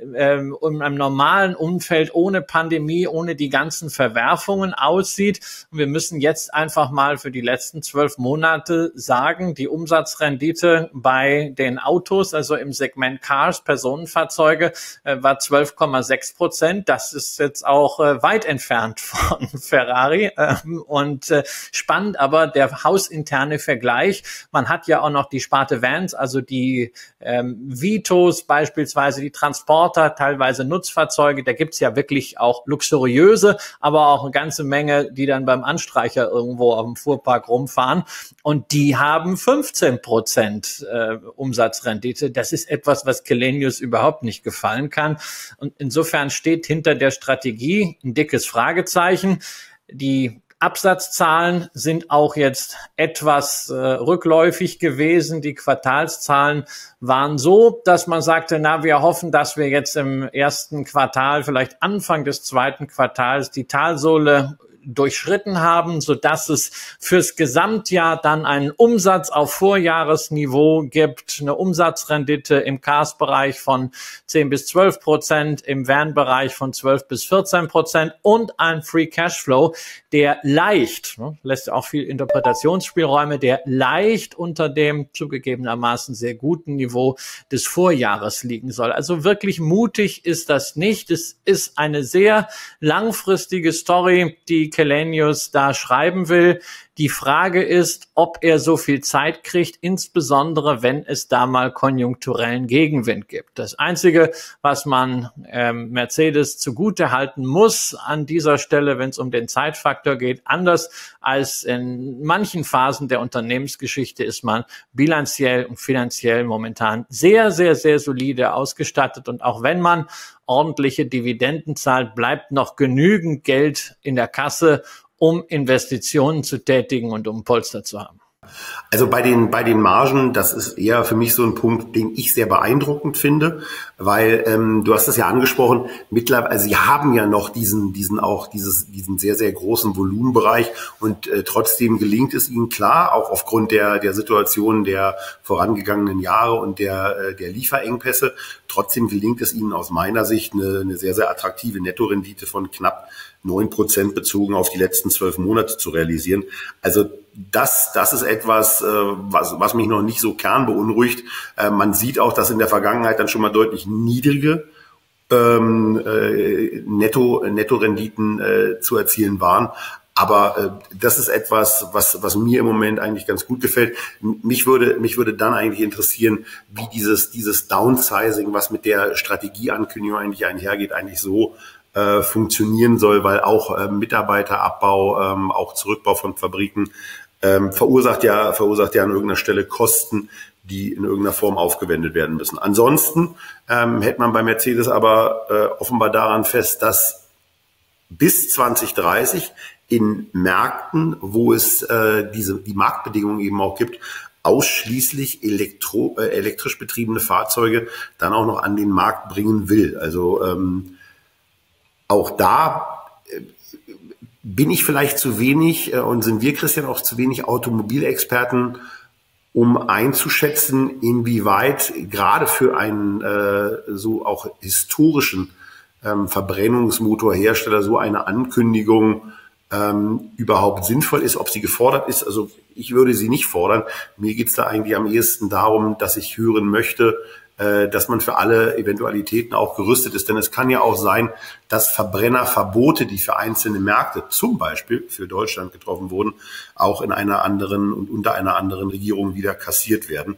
S3: normalen Umfeld ohne Pandemie, ohne die ganzen Verwerfungen aussieht. Und wir müssen jetzt einfach mal für die letzten 12 Monate sagen, die Umsatzrendite bei den Autos, also im Segment Cars, Personenfahrzeuge, war 12,6%. Das ist jetzt auch weit entfernt von Ferrari. Und spannend aber der hausinterne Vergleich. Man hat ja auch noch die Sparte Vans, also die Vitos beispielsweise, die Transporter, teilweise Nutzfahrzeuge, da gibt's ja wirklich auch luxuriöse, aber auch eine ganze Menge, die dann beim Anstreicher irgendwo auf dem Fuhrpark rumfahren und die haben 15% Umsatzrendite. Das ist etwas, was Källenius überhaupt nicht gefallen kann und insofern steht hinter der Strategie ein dickes Fragezeichen. Die Absatzzahlen sind auch jetzt etwas rückläufig gewesen. Die Quartalszahlen waren so, dass man sagte, na, wir hoffen, dass wir jetzt im ersten Quartal, vielleicht Anfang des zweiten Quartals, die Talsohle durchschritten haben, so dass es fürs Gesamtjahr dann einen Umsatz auf Vorjahresniveau gibt, eine Umsatzrendite im CAS-Bereich von 10-12%, im WAN-Bereich von 12-14% und ein Free Cashflow, der leicht, lässt auch viel Interpretationsspielräume, der leicht unter dem zugegebenermaßen sehr guten Niveau des Vorjahres liegen soll. Also wirklich mutig ist das nicht. Es ist eine sehr langfristige Story, die Källenius da schreiben will. Die Frage ist, ob er so viel Zeit kriegt, insbesondere wenn es da mal konjunkturellen Gegenwind gibt. Das Einzige, was man Mercedes zugute halten muss an dieser Stelle, wenn es um den Zeitfaktor geht, anders als in manchen Phasen der Unternehmensgeschichte, ist man bilanziell und finanziell momentan sehr, sehr, sehr solide ausgestattet. Und auch wenn man ordentliche Dividenden zahlt, bleibt noch genügend Geld in der Kasse, um Investitionen zu tätigen und um Polster zu haben.
S2: Also bei den Margen, das ist eher für mich so ein Punkt, den ich sehr beeindruckend finde, weil du hast es ja angesprochen, mittlerweile, also sie haben ja noch diesen sehr, sehr großen Volumenbereich und trotzdem gelingt es ihnen klar, auch aufgrund der Situation der vorangegangenen Jahre und der Lieferengpässe, trotzdem gelingt es ihnen aus meiner Sicht eine sehr, sehr attraktive Nettorendite von knapp 9% bezogen auf die letzten 12 Monate zu realisieren. Also das ist etwas, was mich noch nicht so kernbeunruhigt. Man sieht auch, dass in der Vergangenheit dann schon mal deutlich niedrige Nettorenditen zu erzielen waren. Aber das ist etwas, was mir im Moment eigentlich ganz gut gefällt. Mich würde dann eigentlich interessieren, wie dieses Downsizing, was mit der Strategieankündigung eigentlich einhergeht, eigentlich so funktionieren soll, weil auch Mitarbeiterabbau, auch Zurückbau von Fabriken verursacht ja an irgendeiner Stelle Kosten, die in irgendeiner Form aufgewendet werden müssen. Ansonsten hält man bei Mercedes aber offenbar daran fest, dass bis 2030 in Märkten, wo es die Marktbedingungen eben auch gibt, ausschließlich elektrisch betriebene Fahrzeuge dann auch noch an den Markt bringen will. Also auch da bin ich vielleicht zu wenig und sind wir, Christian, auch zu wenig Automobilexperten, um einzuschätzen, inwieweit gerade für einen so auch historischen Verbrennungsmotorhersteller so eine Ankündigung überhaupt sinnvoll ist, ob sie gefordert ist. Also ich würde sie nicht fordern. Mir geht es da eigentlich am ehesten darum, dass ich hören möchte, dass man für alle Eventualitäten auch gerüstet ist. Denn es kann ja auch sein, dass Verbrennerverbote, die für einzelne Märkte, zum Beispiel für Deutschland getroffen wurden, auch in einer anderen und unter einer anderen Regierung wieder kassiert werden.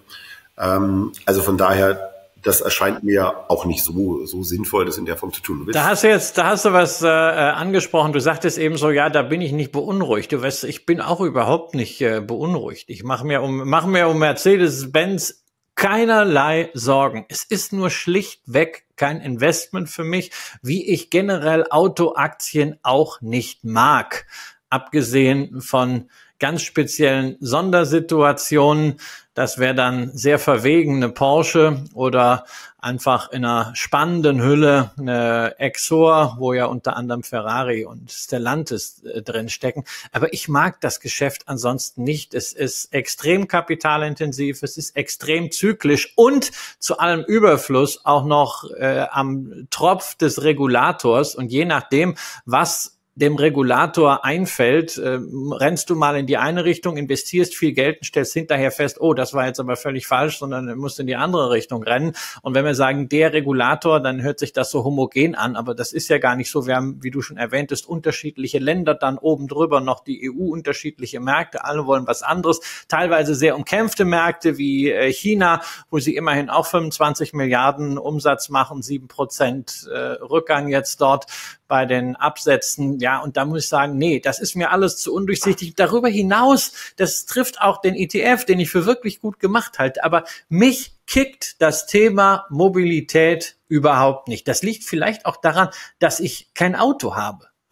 S2: Also von daher, das erscheint mir auch nicht so sinnvoll, das in der Form zu tun.
S3: Da hast du was angesprochen. Du sagtest eben so, ja, da bin ich nicht beunruhigt. Du weißt, ich bin auch überhaupt nicht beunruhigt. Ich mache mir um Mercedes-Benz keinerlei Sorgen. Es ist nur schlichtweg kein Investment für mich, wie ich generell Autoaktien auch nicht mag. Abgesehen von ganz speziellen Sondersituationen. Das wäre dann sehr verwegen, eine Porsche oder einfach in einer spannenden Hülle eine Exor, wo ja unter anderem Ferrari und Stellantis drin stecken. Aber ich mag das Geschäft ansonsten nicht. Es ist extrem kapitalintensiv, es ist extrem zyklisch und zu allem Überfluss auch noch am Tropf des Regulators. Und je nachdem, was dem Regulator einfällt, rennst du mal in die eine Richtung, investierst viel Geld und stellst hinterher fest, oh, das war jetzt aber völlig falsch, sondern musst in die andere Richtung rennen. Und wenn wir sagen, der Regulator, dann hört sich das so homogen an, aber das ist ja gar nicht so. Wir haben, wie du schon erwähntest, unterschiedliche Länder, dann oben drüber noch die EU, unterschiedliche Märkte, alle wollen was anderes, teilweise sehr umkämpfte Märkte wie China, wo sie immerhin auch 25 Milliarden Umsatz machen, 7% Rückgang jetzt dort bei den Absätzen. Ja, und da muss ich sagen, nee, das ist mir alles zu undurchsichtig. Darüber hinaus, das trifft auch den ETF, den ich für wirklich gut gemacht halte. Aber mich kickt das Thema Mobilität überhaupt nicht. Das liegt vielleicht auch daran, dass ich kein Auto habe.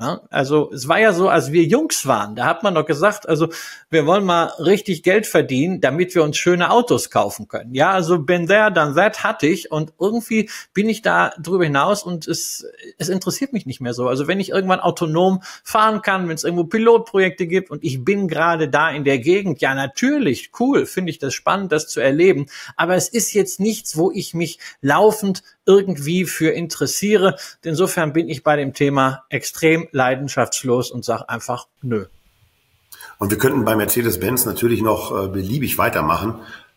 S3: Ja, also es war ja so, als wir Jungs waren, da hat man doch gesagt, also wir wollen mal richtig Geld verdienen, damit wir uns schöne Autos kaufen können. Ja, also been there, done that hatte ich und irgendwie bin ich da drüber hinaus und es interessiert mich nicht mehr so. Also wenn ich irgendwann autonom fahren kann, wenn es irgendwo Pilotprojekte gibt und ich bin gerade da in der Gegend, ja natürlich, cool, finde ich das spannend, das zu erleben. Aber es ist jetzt nichts, wo ich mich laufend irgendwie für interessiere. Insofern bin ich bei dem Thema extrem leidenschaftslos und sage einfach nö.
S2: Und wir könnten bei Mercedes-Benz natürlich noch beliebig weitermachen.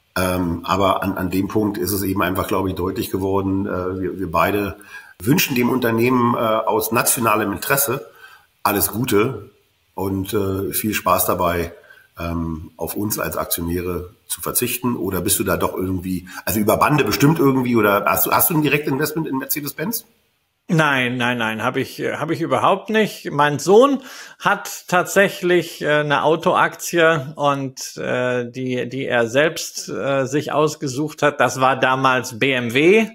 S2: Aber an dem Punkt ist es eben einfach, glaube ich, deutlich geworden. Wir beide wünschen dem Unternehmen aus nationalem Interesse alles Gute und viel Spaß dabei, auf uns als Aktionäre zu verzichten. Oder bist du da doch irgendwie, also über Bande bestimmt irgendwie, oder hast du ein Direktinvestment in Mercedes-Benz?
S3: Nein, habe ich überhaupt nicht. Mein Sohn hat tatsächlich eine Autoaktie und die er selbst sich ausgesucht hat. Das war damals BMW,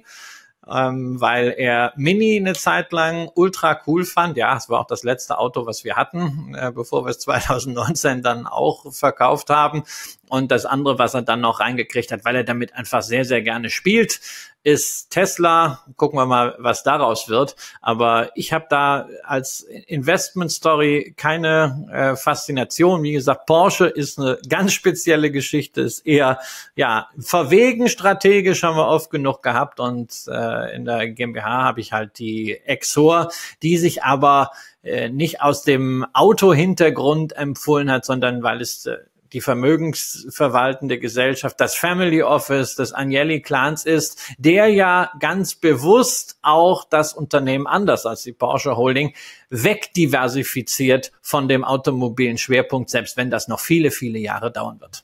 S3: weil er Mini eine Zeit lang ultra cool fand. Ja, es war auch das letzte Auto, was wir hatten, bevor wir es 2019 dann auch verkauft haben. Und das andere, was er dann noch reingekriegt hat, weil er damit einfach sehr, sehr gerne spielt, ist Tesla. Gucken wir mal, was daraus wird. Aber ich habe da als Investment-Story keine Faszination. Wie gesagt, Porsche ist eine ganz spezielle Geschichte, ist eher verwegen strategisch, haben wir oft genug gehabt. Und in der GmbH habe ich halt die Exor, die sich aber nicht aus dem Auto-Hintergrund empfohlen hat, sondern weil es die vermögensverwaltende Gesellschaft, das Family Office des Agnelli-Clans ist, der ja ganz bewusst auch das Unternehmen anders als die Porsche Holding wegdiversifiziert von dem automobilen Schwerpunkt, selbst wenn das noch viele, viele Jahre dauern wird.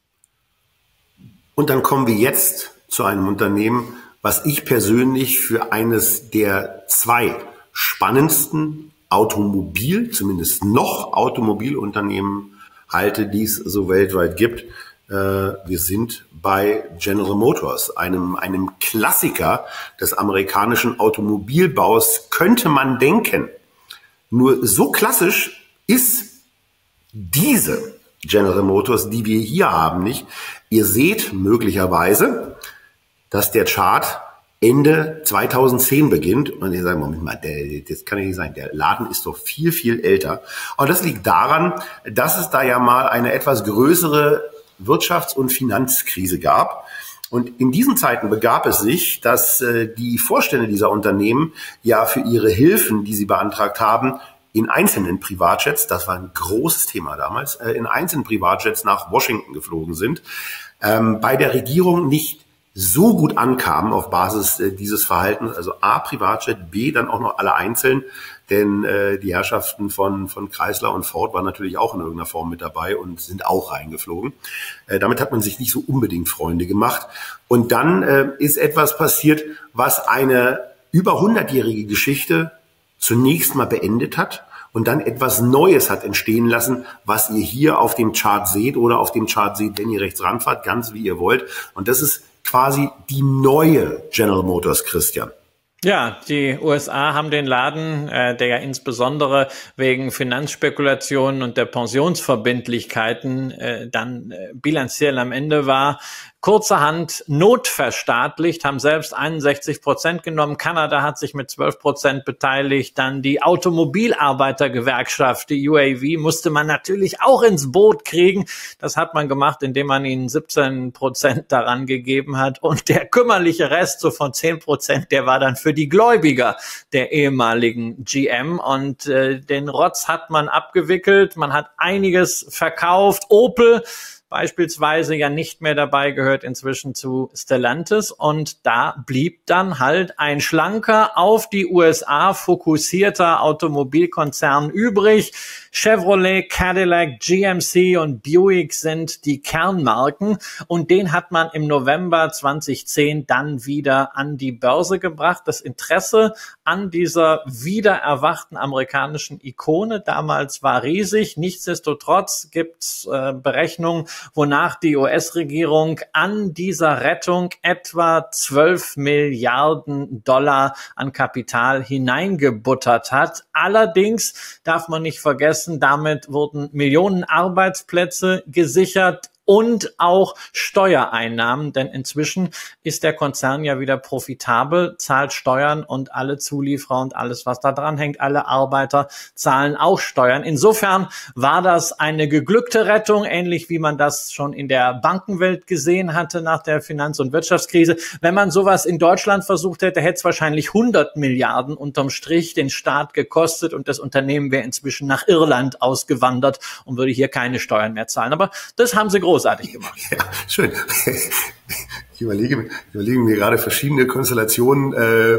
S2: Und dann kommen wir jetzt zu einem Unternehmen, was ich persönlich für eines der zwei spannendsten zumindest noch Automobilunternehmen halte, die es so weltweit gibt. Wir sind bei General Motors, einem Klassiker des amerikanischen Automobilbaus, könnte man denken. Nur so klassisch ist diese General Motors, die wir hier haben, nicht. Ihr seht möglicherweise, dass der Chart Ende 2010 beginnt und ihr sagt, Moment mal, das kann ja nicht sein, der Laden ist doch viel, viel älter. Und das liegt daran, dass es da ja mal eine etwas größere Wirtschafts- und Finanzkrise gab. Und in diesen Zeiten begab es sich, dass die Vorstände dieser Unternehmen ja für ihre Hilfen, die sie beantragt haben, in einzelnen Privatjets, das war ein großes Thema damals, in einzelnen Privatjets nach Washington geflogen sind, bei der Regierung nicht so gut ankamen auf Basis dieses Verhaltens, also A, Privatjet, B, dann auch noch alle einzeln, denn die Herrschaften von Chrysler und Ford waren natürlich auch in irgendeiner Form mit dabei und sind auch reingeflogen. Damit hat man sich nicht so unbedingt Freunde gemacht. Und dann ist etwas passiert, was eine über 100-jährige Geschichte zunächst mal beendet hat und dann etwas Neues hat entstehen lassen, was ihr hier auf dem Chart seht oder auf dem Chart seht, wenn ihr rechts ranfahrt, ganz wie ihr wollt. Und das ist quasi die neue General Motors, Christian.
S3: Ja, die USA haben den Laden, der ja insbesondere wegen Finanzspekulationen und der Pensionsverbindlichkeiten dann bilanziell am Ende war, kurzerhand notverstaatlicht, haben selbst 61% genommen. Kanada hat sich mit 12% beteiligt. Dann die Automobilarbeitergewerkschaft, die UAW, musste man natürlich auch ins Boot kriegen. Das hat man gemacht, indem man ihnen 17% daran gegeben hat. Und der kümmerliche Rest, so von 10%, der war dann für die Gläubiger der ehemaligen GM. Und den Rotz hat man abgewickelt. Man hat einiges verkauft. Opel beispielsweise ja nicht mehr dabei, gehört inzwischen zu Stellantis, und da blieb dann halt ein schlanker, auf die USA fokussierter Automobilkonzern übrig. Chevrolet, Cadillac, GMC und Buick sind die Kernmarken, und den hat man im November 2010 dann wieder an die Börse gebracht. Das Interesse an dieser wiedererwachten amerikanischen Ikone damals war riesig. Nichtsdestotrotz gibt's Berechnungen, wonach die US-Regierung an dieser Rettung etwa 12 Milliarden Dollar an Kapital hineingebuttert hat. Allerdings darf man nicht vergessen, damit wurden Millionen Arbeitsplätze gesichert und auch Steuereinnahmen, denn inzwischen ist der Konzern ja wieder profitabel, zahlt Steuern und alle Zulieferer und alles, was da dran hängt, alle Arbeiter zahlen auch Steuern. Insofern war das eine geglückte Rettung, ähnlich wie man das schon in der Bankenwelt gesehen hatte nach der Finanz- und Wirtschaftskrise. Wenn man sowas in Deutschland versucht hätte, hätte es wahrscheinlich 100 Milliarden unterm Strich den Staat gekostet und das Unternehmen wäre inzwischen nach Irland ausgewandert und würde hier keine Steuern mehr zahlen. Aber das haben sie großartig gemacht.
S2: Ja, schön. Ich überlege mir gerade verschiedene Konstellationen,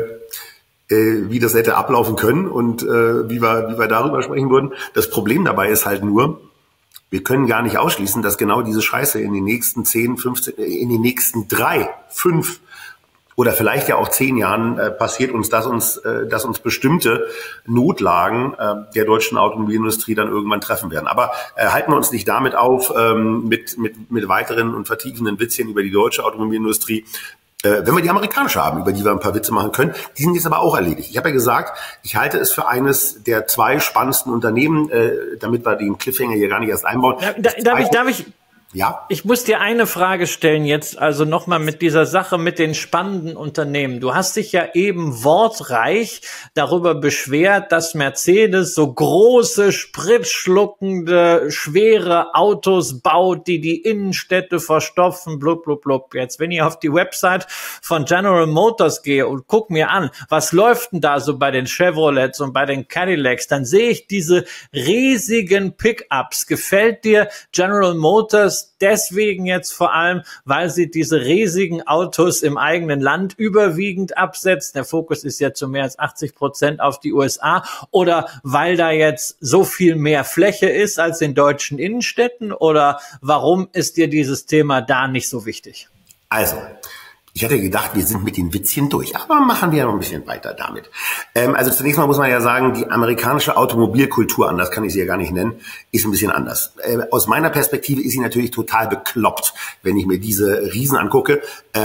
S2: wie das hätte ablaufen können und wie wir darüber sprechen würden. Das Problem dabei ist halt nur, wir können gar nicht ausschließen, dass genau diese Scheiße in den nächsten 10, 15, in den nächsten 3, 5 oder vielleicht ja auch 10 Jahren passiert uns, dass uns bestimmte Notlagen der deutschen Automobilindustrie dann irgendwann treffen werden. Aber halten wir uns nicht damit auf mit weiteren und vertiefenden Witzchen über die deutsche Automobilindustrie. Wenn wir die amerikanische haben, über die wir ein paar Witze machen können, die sind jetzt aber auch erledigt. Ich habe ja gesagt, ich halte es für eines der 2 spannendsten Unternehmen, damit wir den Cliffhanger hier gar nicht erst einbauen.
S3: Darf ich?
S2: Ja.
S3: Ich muss dir eine Frage stellen jetzt, also nochmal mit dieser Sache mit den spannenden Unternehmen. Du hast dich ja eben wortreich darüber beschwert, dass Mercedes so große, spritschluckende, schwere Autos baut, die Innenstädte verstopfen, blub, blub, blub. Jetzt, wenn ich auf die Website von General Motors gehe und guck mir an, was läuft denn da so bei den Chevrolets und bei den Cadillacs, dann sehe ich diese riesigen Pickups. Gefällt dir General Motors deswegen jetzt vor allem, weil sie diese riesigen Autos im eigenen Land überwiegend absetzen? Der Fokus ist ja zu mehr als 80% auf die USA. Oder weil da jetzt so viel mehr Fläche ist als in deutschen Innenstädten? Oder warum ist dir dieses Thema da nicht so wichtig?
S2: Also, ich hätte gedacht, wir sind mit den Witzchen durch, aber machen wir noch ein bisschen weiter damit. Also zunächst mal muss man ja sagen, die amerikanische Automobilkultur, anders kann ich sie ja gar nicht nennen, ist ein bisschen anders. Aus meiner Perspektive ist sie natürlich total bekloppt, wenn ich mir diese Riesen angucke,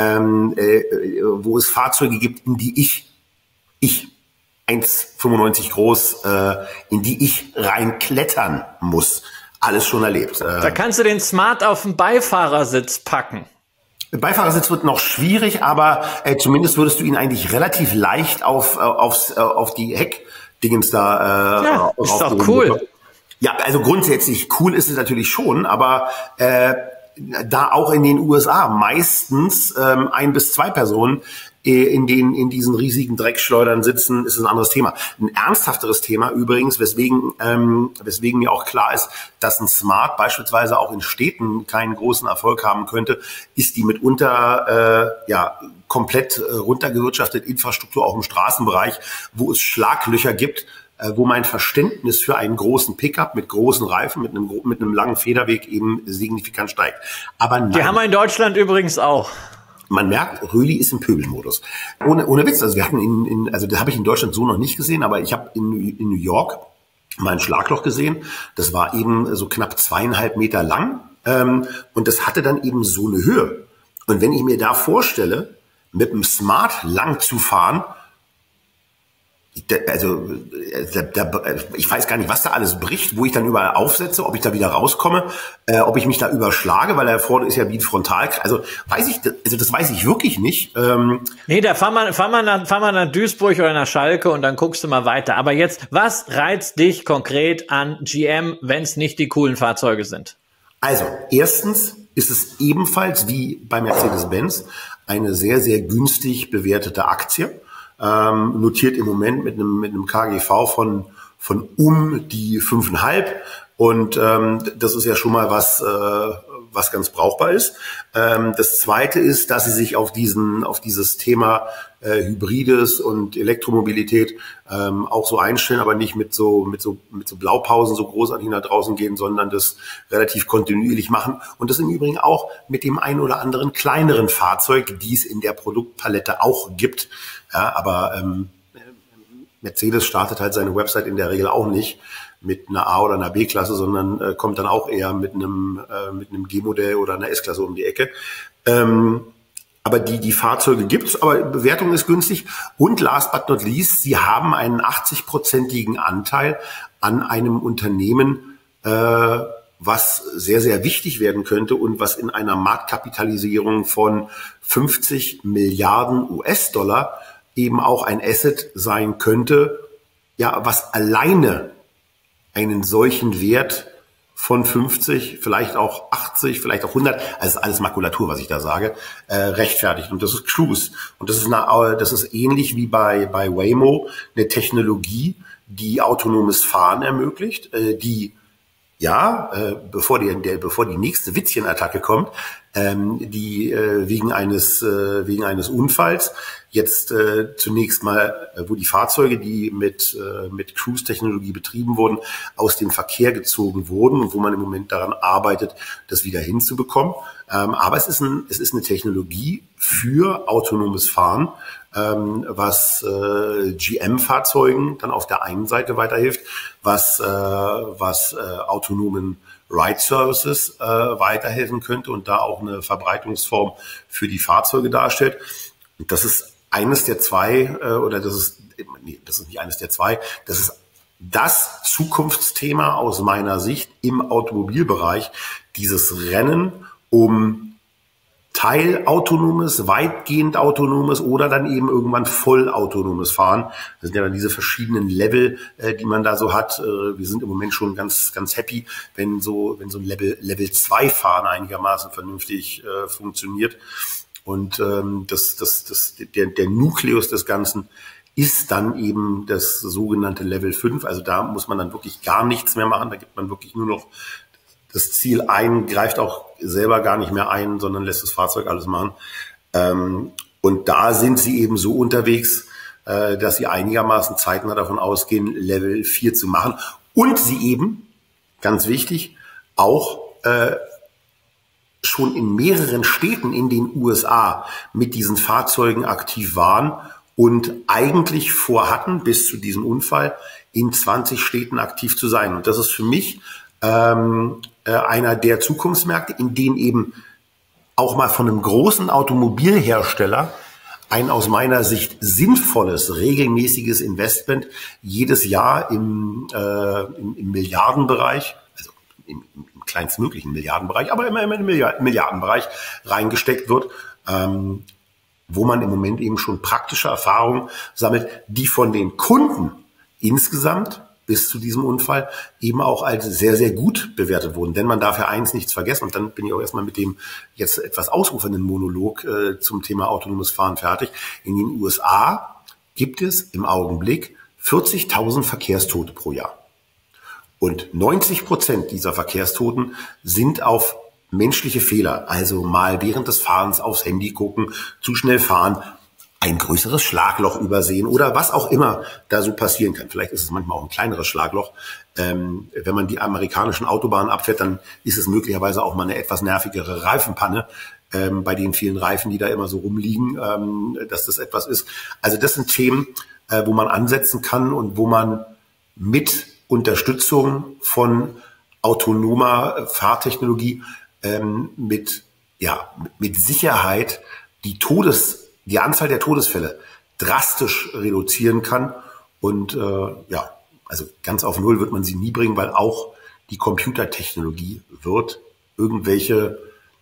S2: wo es Fahrzeuge gibt, in die ich 1,95 groß, in die ich reinklettern muss. Alles schon erlebt.
S3: Da kannst du den Smart auf den Beifahrersitz packen.
S2: Der Beifahrersitz wird noch schwierig, aber zumindest würdest du ihn eigentlich relativ leicht auf die Heckdingens da
S3: ja, ist doch cool.
S2: Ja, also grundsätzlich cool ist es natürlich schon, aber da auch in den USA meistens 1 bis 2 Personen in diesen riesigen Dreckschleudern sitzen, ist ein anderes Thema. Ein ernsthafteres Thema übrigens, weswegen mir auch klar ist, dass ein Smart beispielsweise auch in Städten keinen großen Erfolg haben könnte, ist die mitunter komplett runtergewirtschaftete Infrastruktur auch im Straßenbereich, wo es Schlaglöcher gibt, wo mein Verständnis für einen großen Pickup mit großen Reifen, mit einem langen Federweg eben signifikant steigt. Aber nein.
S3: Die haben wir in Deutschland übrigens auch.
S2: Man merkt, Röli ist im Pöbelmodus. Ohne Witz, also wir hatten also das habe ich in Deutschland so noch nicht gesehen, aber ich habe in New York mal ein Schlagloch gesehen. Das war eben so knapp 2,5 Meter lang und das hatte dann eben so eine Höhe. Und wenn ich mir da vorstelle, mit einem Smart lang zu fahren, ich weiß gar nicht, was da alles bricht, wo ich dann überall aufsetze, ob ich da wieder rauskomme, ob ich mich da überschlage, weil da vorne ist ja wie ein Frontalkreis. Also das weiß ich wirklich nicht.
S3: Nee, da fahr mal nach Duisburg oder nach Schalke und dann guckst du mal weiter. Aber jetzt, was reizt dich konkret an GM, wenn es nicht die coolen Fahrzeuge sind?
S2: Also, erstens ist es ebenfalls wie bei Mercedes-Benz eine sehr, sehr günstig bewertete Aktie. Notiert im Moment mit einem KGV von die 5,5 und das ist ja schon mal was ganz brauchbar ist. Das Zweite ist, dass sie sich auf dieses Thema Hybrides und Elektromobilität auch so einstellen, aber nicht mit so Blaupausen so großartig nach draußen gehen, sondern das relativ kontinuierlich machen und das im Übrigen auch mit dem einen oder anderen kleineren Fahrzeug, die es in der Produktpalette auch gibt. Ja, aber Mercedes startet halt seine Website in der Regel auch nicht mit einer A- oder einer B-Klasse, sondern kommt dann auch eher mit einem G-Modell oder einer S-Klasse um die Ecke. Aber die Fahrzeuge gibt's, aber Bewertung ist günstig. Und last but not least, sie haben einen 80-prozentigen Anteil an einem Unternehmen, was sehr, sehr wichtig werden könnte und was in einer Marktkapitalisierung von 50 Milliarden US-Dollar eben auch ein Asset sein könnte, ja, was alleine einen solchen Wert von 50, vielleicht auch 80, vielleicht auch 100, also alles Makulatur, was ich da sage, rechtfertigt. Und das ist Cruise. Und das ist ähnlich wie bei Waymo eine Technologie, die autonomes Fahren ermöglicht, bevor die nächste Witzchenattacke kommt, die wegen eines Unfalls jetzt zunächst mal, wo die Fahrzeuge, die mit Cruise-Technologie betrieben wurden, aus dem Verkehr gezogen wurden und wo man im Moment daran arbeitet, das wieder hinzubekommen. Aber es ist eine Technologie für autonomes Fahren, was GM-Fahrzeugen dann auf der einen Seite weiterhilft, was autonomen Ride Services weiterhelfen könnte und da auch eine Verbreitungsform für die Fahrzeuge darstellt. Und das ist eines der zwei, das ist nicht eines der zwei, das ist das Zukunftsthema aus meiner Sicht im Automobilbereich, dieses Rennen um teilautonomes, weitgehend autonomes oder dann eben irgendwann vollautonomes Fahren. Das sind ja dann diese verschiedenen Level, die man da so hat. Wir sind im Moment schon ganz, ganz happy, wenn so ein Level 2 Fahren einigermaßen vernünftig funktioniert. Und der Nukleus des Ganzen ist dann eben das sogenannte Level 5. Also da muss man dann wirklich gar nichts mehr machen. Da gibt man wirklich nur noch das Ziel ein, greift auch selber gar nicht mehr ein, sondern lässt das Fahrzeug alles machen. Und da sind sie eben so unterwegs, dass sie einigermaßen zeitnah davon ausgehen, Level 4 zu machen. Und sie eben, ganz wichtig, auch schon in mehreren Städten in den USA mit diesen Fahrzeugen aktiv waren und eigentlich vorhatten, bis zu diesem Unfall in 20 Städten aktiv zu sein. Und das ist für mich einer der Zukunftsmärkte, in denen eben auch mal von einem großen Automobilhersteller ein aus meiner Sicht sinnvolles, regelmäßiges Investment jedes Jahr im Milliardenbereich, also im kleinstmöglichen Milliardenbereich, aber immer im Milliardenbereich reingesteckt wird, wo man im Moment eben schon praktische Erfahrungen sammelt, die von den Kunden insgesamt bis zu diesem Unfall eben auch als sehr, sehr gut bewertet wurden. Denn man darf ja eins nichts vergessen, und dann bin ich auch erstmal mit dem jetzt etwas ausufernden Monolog zum Thema autonomes Fahren fertig. In den USA gibt es im Augenblick 40.000 Verkehrstote pro Jahr. Und 90% dieser Verkehrstoten sind auf menschliche Fehler, also mal während des Fahrens aufs Handy gucken, zu schnell fahren, ein größeres Schlagloch übersehen oder was auch immer da so passieren kann. Vielleicht ist es manchmal auch ein kleineres Schlagloch. Wenn man die amerikanischen Autobahnen abfährt, dann ist es möglicherweise auch mal eine etwas nervigere Reifenpanne bei den vielen Reifen, die da immer so rumliegen, dass das etwas ist. Also das sind Themen, wo man ansetzen kann und wo man mit Unterstützung von autonomer Fahrtechnologie mit Sicherheit die Anzahl der Todesfälle drastisch reduzieren kann. Und also ganz auf Null wird man sie nie bringen, weil auch die Computertechnologie wird irgendwelche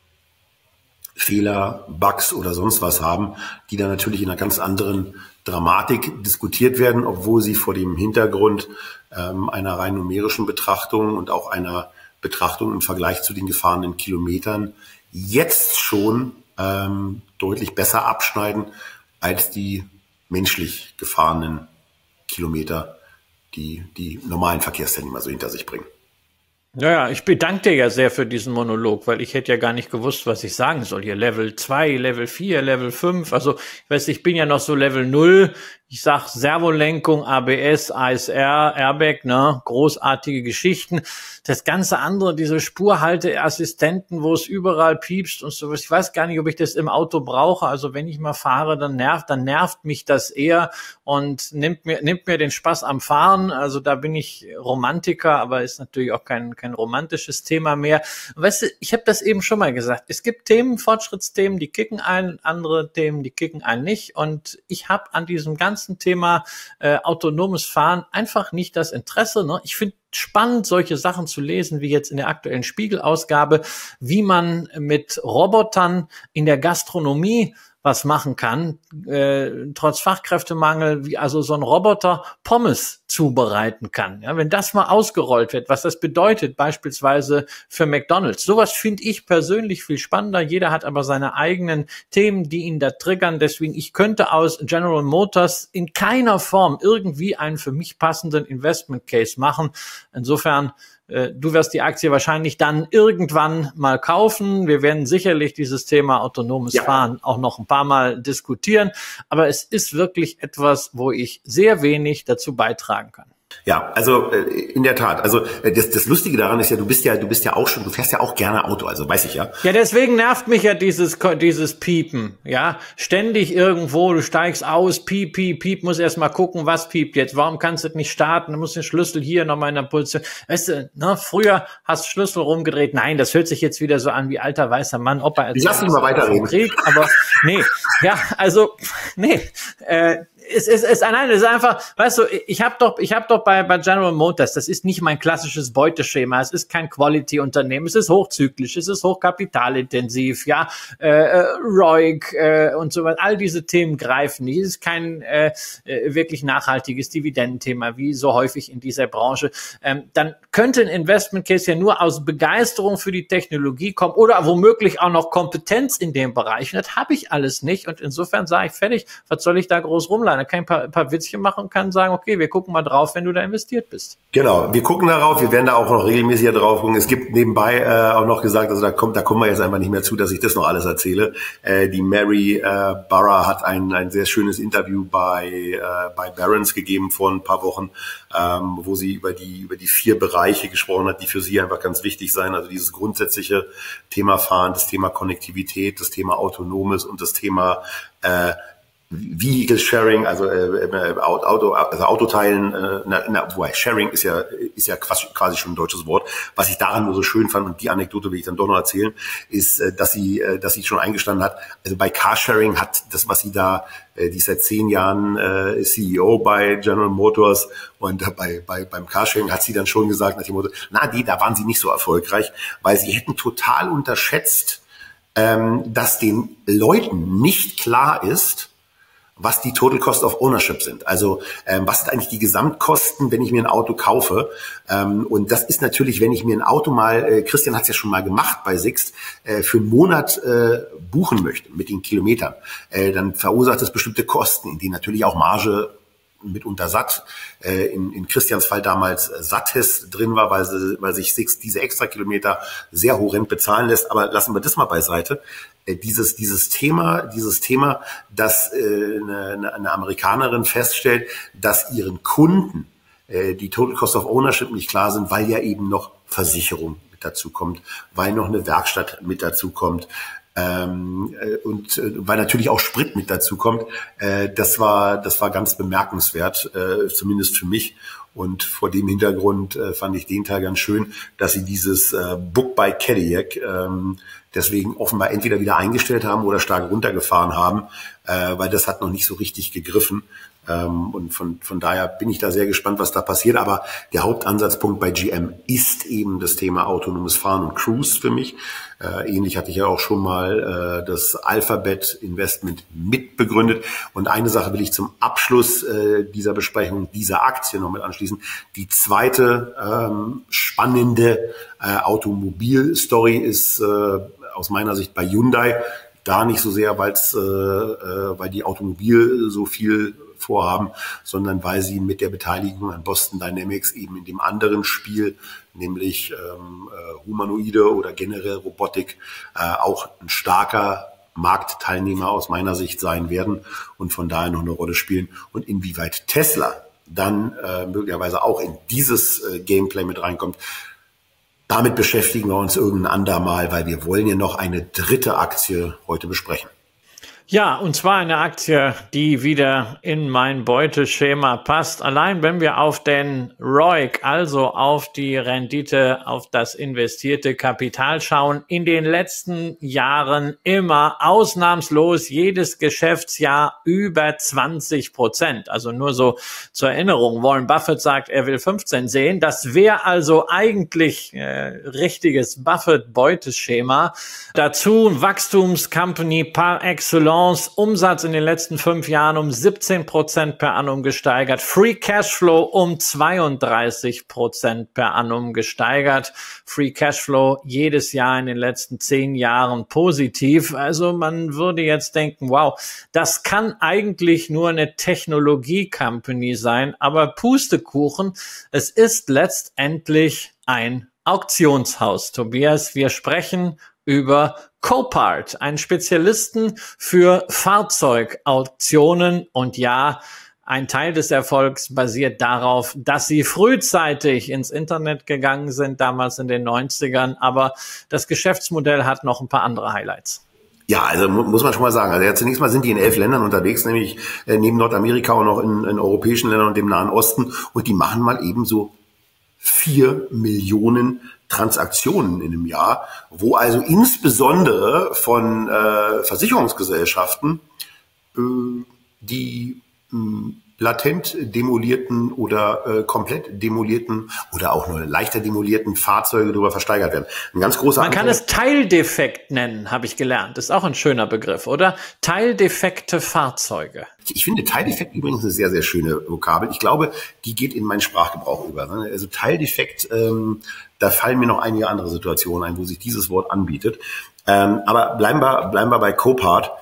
S2: Fehler, Bugs oder sonst was haben, die dann natürlich in einer ganz anderen Dramatik diskutiert werden, obwohl sie vor dem Hintergrund einer rein numerischen Betrachtung und auch einer Betrachtung im Vergleich zu den gefahrenen Kilometern jetzt schon deutlich besser abschneiden als die menschlich gefahrenen Kilometer, die normalen Verkehrsteilnehmer so hinter sich bringen.
S3: Ja, ich bedanke dir ja sehr für diesen Monolog, weil ich hätte ja gar nicht gewusst, was ich sagen soll hier. Level 2, Level 4, Level 5, also ich weiß, ich bin ja noch so Level 0. Ich sag Servolenkung, ABS, ASR, Airbag, ne, großartige Geschichten. Das ganze andere, diese Spurhalteassistenten, wo es überall piepst und so. Ich weiß gar nicht, ob ich das im Auto brauche. Also wenn ich mal fahre, dann nervt mich das eher und nimmt mir den Spaß am Fahren. Also da bin ich Romantiker, aber ist natürlich auch kein romantisches Thema mehr. Weißt du, ich habe das eben schon mal gesagt. Es gibt Themen, Fortschrittsthemen, die kicken einen, andere Themen, die kicken einen nicht. Und ich habe an diesem ganzen Thema autonomes Fahren einfach nicht das Interesse. Ne? Ich finde spannend, solche Sachen zu lesen, wie jetzt in der aktuellen Spiegel-Ausgabe, wie man mit Robotern in der Gastronomie was machen kann, trotz Fachkräftemangel, wie also so ein Roboter Pommes zubereiten kann. Ja, wenn das mal ausgerollt wird, was das bedeutet, beispielsweise für McDonald's. Sowas finde ich persönlich viel spannender. Jeder hat aber seine eigenen Themen, die ihn da triggern. Deswegen, ich könnte aus General Motors in keiner Form irgendwie einen für mich passenden Investment Case machen. Insofern, du wirst die Aktie wahrscheinlich dann irgendwann mal kaufen. Wir werden sicherlich dieses Thema autonomes Fahren auch noch ein paar Mal diskutieren. Aber es ist wirklich etwas, wo ich sehr wenig dazu beitragen kann.
S2: Ja, also in der Tat. Also das Lustige daran ist ja, du fährst ja auch gerne Auto, also weiß ich ja.
S3: Ja, deswegen nervt mich ja dieses Piepen, ja. Ständig irgendwo, du steigst aus, piep, piep, piep, musst erst mal gucken, was piept jetzt. Warum kannst du das nicht starten? Du musst den Schlüssel hier nochmal in der Position. Weißt du, ne, früher hast du Schlüssel rumgedreht. Nein, das hört sich jetzt wieder so an wie alter weißer Mann. Opa erzählt,
S2: lass mich mal weiterreden.
S3: Krieg, aber nee, ja, also, nee, es ist einfach, weißt du, ich habe doch bei General Motors, das ist nicht mein klassisches Beuteschema, es ist kein Quality-Unternehmen, es ist hochzyklisch, es ist hochkapitalintensiv, ja, ROIC und so weiter, all diese Themen greifen nicht, es ist kein wirklich nachhaltiges Dividendenthema, wie so häufig in dieser Branche, dann könnte ein Investment Case ja nur aus Begeisterung für die Technologie kommen oder womöglich auch noch Kompetenz in dem Bereich, und das habe ich alles nicht, und insofern sage ich, fertig, was soll ich da groß rumleiten? Da kann ich ein paar Witzchen machen und kann sagen, okay, wir gucken mal drauf, wenn du da investiert bist.
S2: Genau, wir gucken darauf, wir werden da auch noch regelmäßiger drauf gucken. Es gibt nebenbei auch noch gesagt, also da kommen wir jetzt einfach nicht mehr zu, dass ich das noch alles erzähle. Die Mary Barra hat ein sehr schönes Interview bei Barron's gegeben vor ein paar Wochen, wo sie über die 4 Bereiche gesprochen hat, die für sie einfach ganz wichtig sein. Also dieses grundsätzliche Thema Fahren, das Thema Konnektivität, das Thema Autonomes und das Thema Vehicle Sharing, also Autoteilen, wobei Sharing ist ja quasi schon ein deutsches Wort. Was ich daran nur so schön fand, und die Anekdote will ich dann doch noch erzählen, ist, dass sie schon eingestanden hat. Also bei Carsharing hat das, was sie da, die ist seit 10 Jahren CEO bei General Motors, und beim Carsharing hat sie dann schon gesagt nach dem Motto, da waren sie nicht so erfolgreich, weil sie hätten total unterschätzt, dass den Leuten nicht klar ist, was die Total Cost of Ownership sind. Also was sind eigentlich die Gesamtkosten, wenn ich mir ein Auto kaufe? Und das ist natürlich, wenn ich mir ein Auto mal, Christian hat es ja schon mal gemacht bei Sixt, für einen Monat buchen möchte mit den Kilometern, dann verursacht das bestimmte Kosten, in denen natürlich auch Marge mitunter satt, in Christians Fall damals Sattes drin war, weil sich Sixt diese extra Kilometer sehr horrend bezahlen lässt. Aber lassen wir das mal beiseite. Dieses Thema, dass eine Amerikanerin feststellt, dass ihren Kunden die Total Cost of Ownership nicht klar sind, weil ja eben noch Versicherung mit dazu kommt, weil noch eine Werkstatt mit dazu kommt, und weil natürlich auch Sprit mit dazu kommt. Das war ganz bemerkenswert, zumindest für mich. Und vor dem Hintergrund fand ich den Teil ganz schön, dass sie dieses Book by Cadillac deswegen offenbar entweder wieder eingestellt haben oder stark runtergefahren haben, weil das hat noch nicht so richtig gegriffen. Und von daher bin ich da sehr gespannt, was da passiert. Aber der Hauptansatzpunkt bei GM ist eben das Thema autonomes Fahren und Cruise für mich. Ähnlich hatte ich ja auch schon mal das Alphabet Investment mitbegründet. Und eine Sache will ich zum Abschluss dieser Besprechung dieser Aktie noch mit anschließen. Die zweite spannende Automobil-Story ist aus meiner Sicht bei Hyundai. Gar nicht so sehr, weil die Automobil so viel vorhaben, sondern weil sie mit der Beteiligung an Boston Dynamics eben in dem anderen Spiel, nämlich Humanoide oder generell Robotik, auch ein starker Marktteilnehmer aus meiner Sicht sein werden und von daher noch eine Rolle spielen. Und inwieweit Tesla dann möglicherweise auch in dieses Gameplay mit reinkommt, damit beschäftigen wir uns irgendein andermal, weil wir wollen ja noch eine dritte Aktie heute besprechen.
S3: Ja, und zwar eine Aktie, die wieder in mein Beuteschema passt. Allein wenn wir auf den ROIC, also auf die Rendite, auf das investierte Kapital schauen, in den letzten Jahren immer ausnahmslos jedes Geschäftsjahr über 20%. Also nur so zur Erinnerung, Warren Buffett sagt, er will 15 sehen. Das wäre also eigentlich richtiges Buffett-Beuteschema. Dazu Wachstumscompany par excellence. Umsatz in den letzten 5 Jahren um 17% per annum gesteigert, Free Cashflow um 32% per annum gesteigert, Free Cashflow jedes Jahr in den letzten 10 Jahren positiv. Also man würde jetzt denken, wow, das kann eigentlich nur eine Technologie-Company sein, aber Pustekuchen, es ist letztendlich ein Auktionshaus. Tobias, wir sprechen über Copart, einen Spezialisten für Fahrzeugauktionen. Und ja, ein Teil des Erfolgs basiert darauf, dass sie frühzeitig ins Internet gegangen sind, damals in den 90ern. Aber das Geschäftsmodell hat noch ein paar andere Highlights.
S2: Ja, also muss man schon mal sagen. Also ja, zunächst mal sind die in 11 Ländern unterwegs, nämlich neben Nordamerika und noch in europäischen Ländern und dem Nahen Osten. Und die machen mal eben so 4 Millionen Transaktionen in einem Jahr, wo also insbesondere von Versicherungsgesellschaften die latent demolierten oder komplett demolierten oder auch nur leichter demolierten Fahrzeuge darüber versteigert werden. Ein ganz großer
S3: Man kann es Teildefekt nennen, habe ich gelernt. Das ist auch ein schöner Begriff, oder? Teildefekte Fahrzeuge.
S2: Ich finde Teildefekt übrigens eine sehr, sehr schöne Vokabel. Ich glaube, die geht in meinen Sprachgebrauch über. Also Teildefekt, da fallen mir noch einige andere Situationen ein, wo sich dieses Wort anbietet. Aber bleiben wir bei Copart.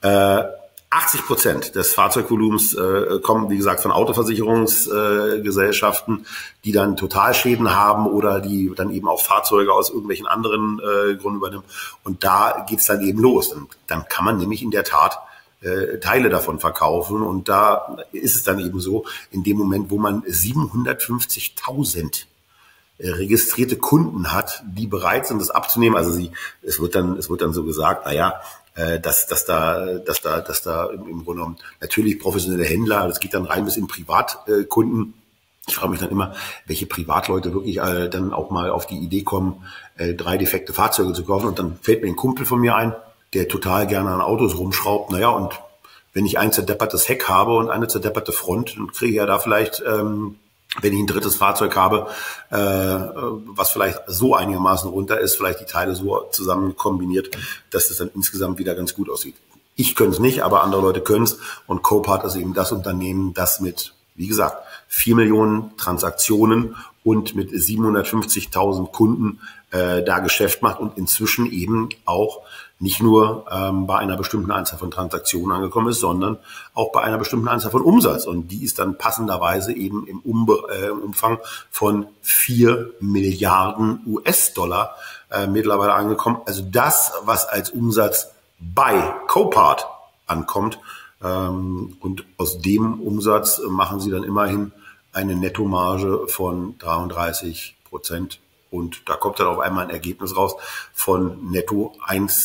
S2: 80% des Fahrzeugvolumens kommen, wie gesagt, von Autoversicherungsgesellschaften, die dann Totalschäden haben oder die dann eben auch Fahrzeuge aus irgendwelchen anderen Gründen übernehmen. Und da geht's dann eben los. Und dann kann man nämlich in der Tat Teile davon verkaufen. Und da ist es dann eben so, in dem Moment, wo man 750.000 registrierte Kunden hat, die bereit sind, das abzunehmen. Also es wird dann so gesagt, dass da im Grunde genommen natürlich professionelle Händler, das geht dann rein bis in Privatkunden. Ich frage mich dann immer, welche Privatleute wirklich dann auch mal auf die Idee kommen, 3 defekte Fahrzeuge zu kaufen. Und dann fällt mir ein Kumpel von mir ein, der total gerne an Autos rumschraubt. Und wenn ich ein zerdeppertes Heck habe und eine zerdepperte Front, dann kriege ich ja da vielleicht, wenn ich ein drittes Fahrzeug habe, was vielleicht so einigermaßen runter ist, vielleicht die Teile so zusammen kombiniert, dass das dann insgesamt wieder ganz gut aussieht. Ich könnte es nicht, aber andere Leute können es. Und Copart ist eben das Unternehmen, das mit, wie gesagt, 4 Millionen Transaktionen und mit 750.000 Kunden da Geschäft macht und inzwischen eben auch nicht nur bei einer bestimmten Anzahl von Transaktionen angekommen ist, sondern auch bei einer bestimmten Anzahl von Umsatz. Und die ist dann passenderweise eben im Umfang von 4 Milliarden US-Dollar mittlerweile angekommen. Also das, was als Umsatz bei Copart ankommt. Und aus dem Umsatz machen sie dann immerhin eine Nettomarge von 33%. Und da kommt dann auf einmal ein Ergebnis raus von netto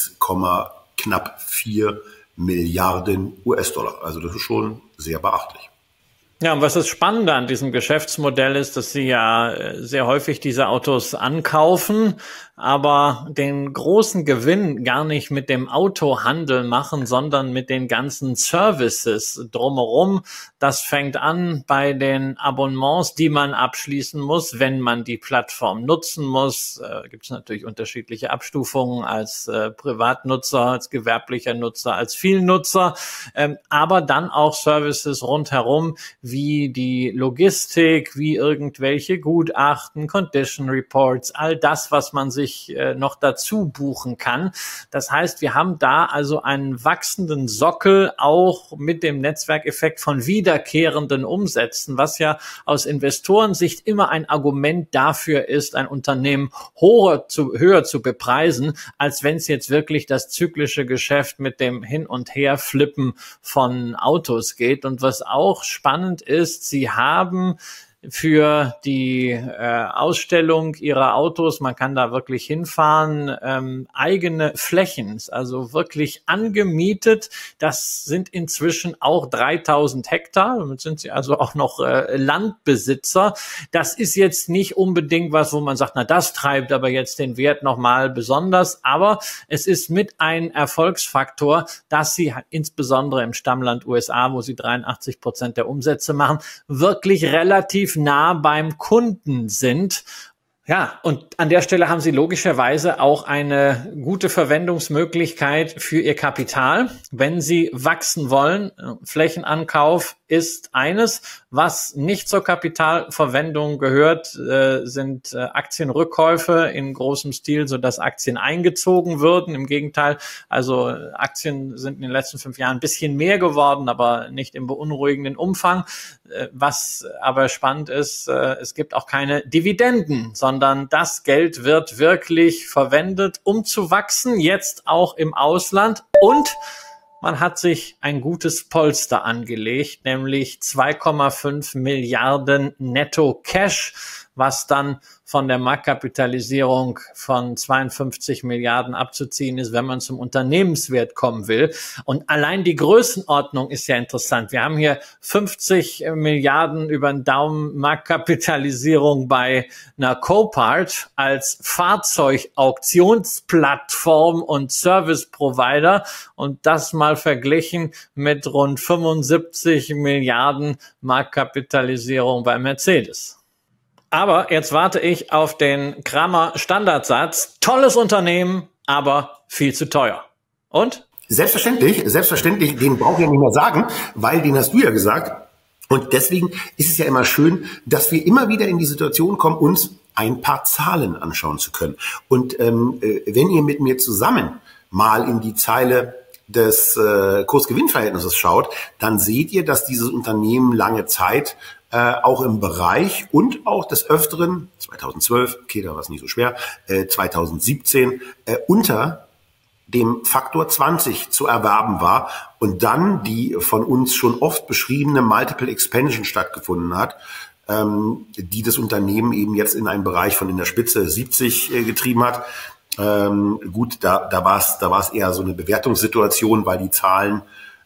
S2: 1,4 Milliarden US-Dollar. Also das ist schon sehr beachtlich.
S3: Ja, und was das Spannende an diesem Geschäftsmodell ist, dass sie ja sehr häufig diese Autos ankaufen, aber den großen Gewinn gar nicht mit dem Autohandel machen, sondern mit den ganzen Services drumherum. Das fängt an bei den Abonnements, die man abschließen muss, wenn man die Plattform nutzen muss. Gibt es natürlich unterschiedliche Abstufungen als Privatnutzer, als gewerblicher Nutzer, als Vielnutzer, aber dann auch Services rundherum, wie die Logistik, wie irgendwelche Gutachten, Condition Reports, all das, was man sich noch dazu buchen kann. Das heißt, wir haben da also einen wachsenden Sockel auch mit dem Netzwerkeffekt von wiederkehrenden Umsätzen, was ja aus Investorensicht immer ein Argument dafür ist, ein Unternehmen höher zu bepreisen, als wenn es jetzt wirklich das zyklische Geschäft mit dem Hin- und Herflippen von Autos geht. Und was auch spannend ist, sie haben für die Ausstellung ihrer Autos, man kann da wirklich hinfahren, eigene Flächen, also wirklich angemietet. Das sind inzwischen auch 3000 Hektar, damit sind sie also auch noch Landbesitzer. Das ist jetzt nicht unbedingt was, wo man sagt, na das treibt aber jetzt den Wert nochmal besonders, aber es ist mit ein Erfolgsfaktor, dass sie insbesondere im Stammland USA, wo sie 83% der Umsätze machen, wirklich relativ nah beim Kunden sind. Ja, und an der Stelle haben Sie logischerweise auch eine gute Verwendungsmöglichkeit für Ihr Kapital, wenn Sie wachsen wollen. Flächenankauf ist eines. Was nicht zur Kapitalverwendung gehört, sind Aktienrückkäufe in großem Stil, sodass Aktien eingezogen würden. Im Gegenteil, also Aktien sind in den letzten 5 Jahren ein bisschen mehr geworden, aber nicht im beunruhigenden Umfang. Was aber spannend ist, es gibt auch keine Dividenden, sondern das Geld wird wirklich verwendet, um zu wachsen, jetzt auch im Ausland. Und man hat sich ein gutes Polster angelegt, nämlich 2,5 Milliarden Netto Cash, was dann von der Marktkapitalisierung von 52 Milliarden abzuziehen ist, wenn man zum Unternehmenswert kommen will. Und allein die Größenordnung ist ja interessant. Wir haben hier 50 Milliarden über den Daumen Marktkapitalisierung bei einer Copart als Fahrzeugauktionsplattform und Service-Provider und das mal verglichen mit rund 75 Milliarden Marktkapitalisierung bei Mercedes. Aber jetzt warte ich auf den Cramer Standardsatz. Tolles Unternehmen, aber viel zu teuer. Und?
S2: Selbstverständlich, den brauche ich ja nicht mehr sagen, weil den hast du ja gesagt. Und deswegen ist es ja immer schön, dass wir immer wieder in die Situation kommen, uns ein paar Zahlen anschauen zu können. Und wenn ihr mit mir zusammen mal in die Zeile des Kurs-Gewinn-Verhältnisses schaut, dann seht ihr, dass dieses Unternehmen lange Zeit auch im Bereich und auch des Öfteren, 2012, okay, da war es nicht so schwer, 2017, unter dem Faktor 20 zu erwerben war und dann die von uns schon oft beschriebene Multiple Expansion stattgefunden hat, die das Unternehmen eben jetzt in einen Bereich von in der Spitze 70 getrieben hat. Gut, da war es eher so eine Bewertungssituation, weil die Zahlen,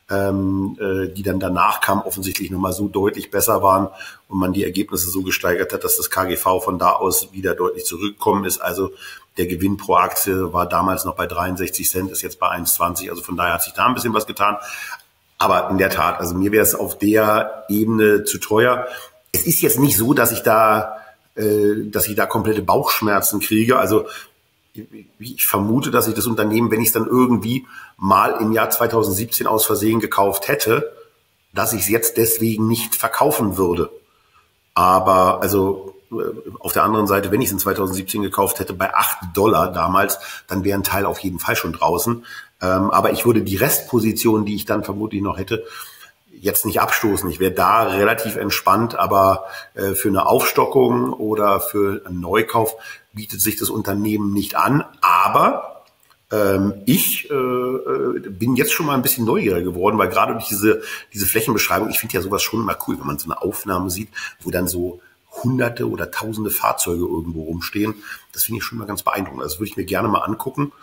S2: die dann danach kamen, offensichtlich nochmal so deutlich besser waren und man die Ergebnisse so gesteigert hat, dass das KGV von da aus wieder deutlich zurückgekommen ist. Also der Gewinn pro Aktie war damals noch bei 63 Cent, ist jetzt bei 1,20. Also von daher hat sich da ein bisschen was getan. Aber in der Tat, also mir wäre es auf der Ebene zu teuer. Es ist jetzt nicht so, dass ich da komplette Bauchschmerzen kriege. Also ich vermute, dass ich das Unternehmen, wenn ich es dann irgendwie mal im Jahr 2017 aus Versehen gekauft hätte, dass ich es jetzt deswegen nicht verkaufen würde. Aber also auf der anderen Seite, wenn ich es in 2017 gekauft hätte bei $8 damals, dann wäre ein Teil auf jeden Fall schon draußen. Aber ich würde die Restposition, die ich dann vermutlich noch hätte, jetzt nicht abstoßen. Ich wäre da relativ entspannt, aber für eine Aufstockung oder für einen Neukauf bietet sich das Unternehmen nicht an. Aber ich bin jetzt schon mal ein bisschen neugieriger geworden, weil gerade durch diese Flächenbeschreibung, ich finde ja sowas schon immer cool, wenn man so eine Aufnahme sieht, wo dann so Hunderte oder Tausende Fahrzeuge irgendwo rumstehen. Das finde ich schon mal ganz beeindruckend. Also das würde ich mir gerne mal angucken.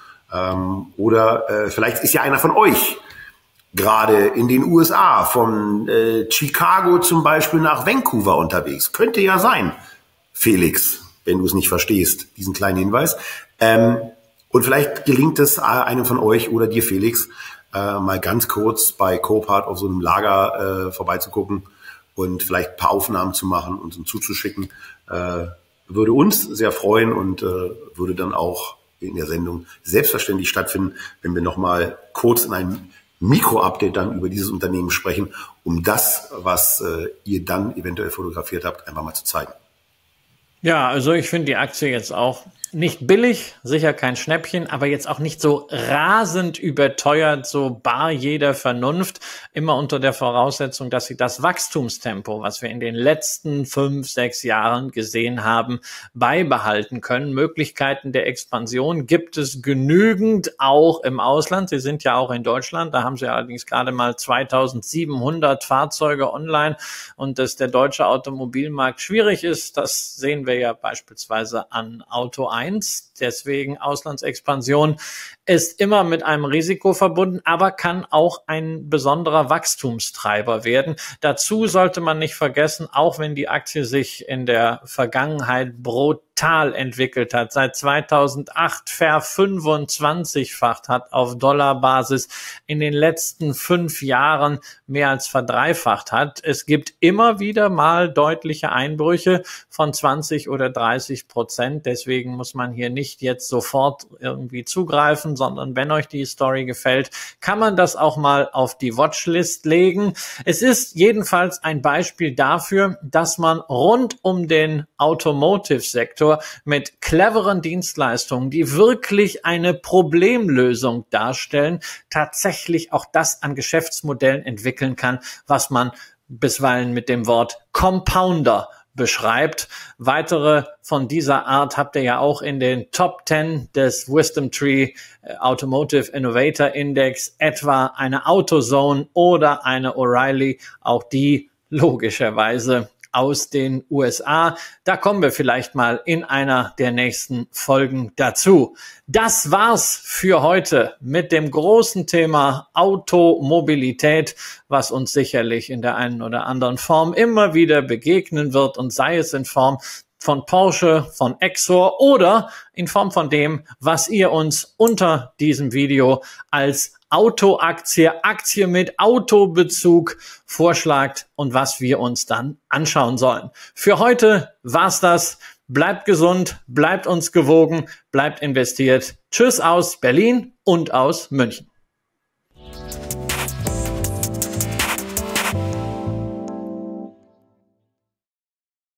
S2: Oder vielleicht ist ja einer von euch gerade in den USA, von Chicago zum Beispiel nach Vancouver unterwegs. Könnte ja sein, Felix, wenn du es nicht verstehst, diesen kleinen Hinweis. Und vielleicht gelingt es einem von euch oder dir, Felix, mal ganz kurz bei Copart auf so einem Lager vorbeizugucken und vielleicht ein paar Aufnahmen zu machen und uns zuzuschicken. Würde uns sehr freuen und würde dann auch in der Sendung selbstverständlich stattfinden, wenn wir nochmal kurz in einem Mikro-Update dann über dieses Unternehmen sprechen, um das, was ihr dann eventuell fotografiert habt, einfach mal zu zeigen.
S3: Ja, also ich finde die Aktie jetzt auch nicht billig, sicher kein Schnäppchen, aber jetzt auch nicht so rasend überteuert, so bar jeder Vernunft, immer unter der Voraussetzung, dass sie das Wachstumstempo, was wir in den letzten 5, 6 Jahren gesehen haben, beibehalten können. Möglichkeiten der Expansion gibt es genügend, auch im Ausland. Sie sind ja auch in Deutschland, da haben sie allerdings gerade mal 2700 Fahrzeuge online, und dass der deutsche Automobilmarkt schwierig ist, das sehen wir ja beispielsweise an Auto 1. Deswegen Auslandsexpansion ist immer mit einem Risiko verbunden, aber kann auch ein besonderer Wachstumstreiber werden. Dazu sollte man nicht vergessen, auch wenn die Aktie sich in der Vergangenheit brutal entwickelt hat, seit 2008 ver-25-facht hat auf Dollarbasis, in den letzten 5 Jahren mehr als verdreifacht hat. Es gibt immer wieder mal deutliche Einbrüche von 20 oder 30%. Deswegen muss man hier nicht jetzt sofort irgendwie zugreifen, sondern wenn euch die Story gefällt, kann man das auch mal auf die Watchlist legen. Es ist jedenfalls ein Beispiel dafür, dass man rund um den Automotive-Sektor mit cleveren Dienstleistungen, die wirklich eine Problemlösung darstellen, tatsächlich auch das an Geschäftsmodellen entwickeln kann, was man bisweilen mit dem Wort Compounder beschreibt. Weitere von dieser Art habt ihr ja auch in den Top 10 des Wisdom Tree Automotive Innovator Index, etwa eine AutoZone oder eine O'Reilly, auch die logischerweise aus den USA. Da kommen wir vielleicht mal in einer der nächsten Folgen dazu. Das war's für heute mit dem großen Thema Automobilität, was uns sicherlich in der einen oder anderen Form immer wieder begegnen wird, und sei es in Form von Porsche, von Exor oder in Form von dem, was ihr uns unter diesem Video als Autoaktie, Aktie mit Autobezug vorschlagt und was wir uns dann anschauen sollen. Für heute war's das. Bleibt gesund, bleibt uns gewogen, bleibt investiert. Tschüss aus Berlin und aus München.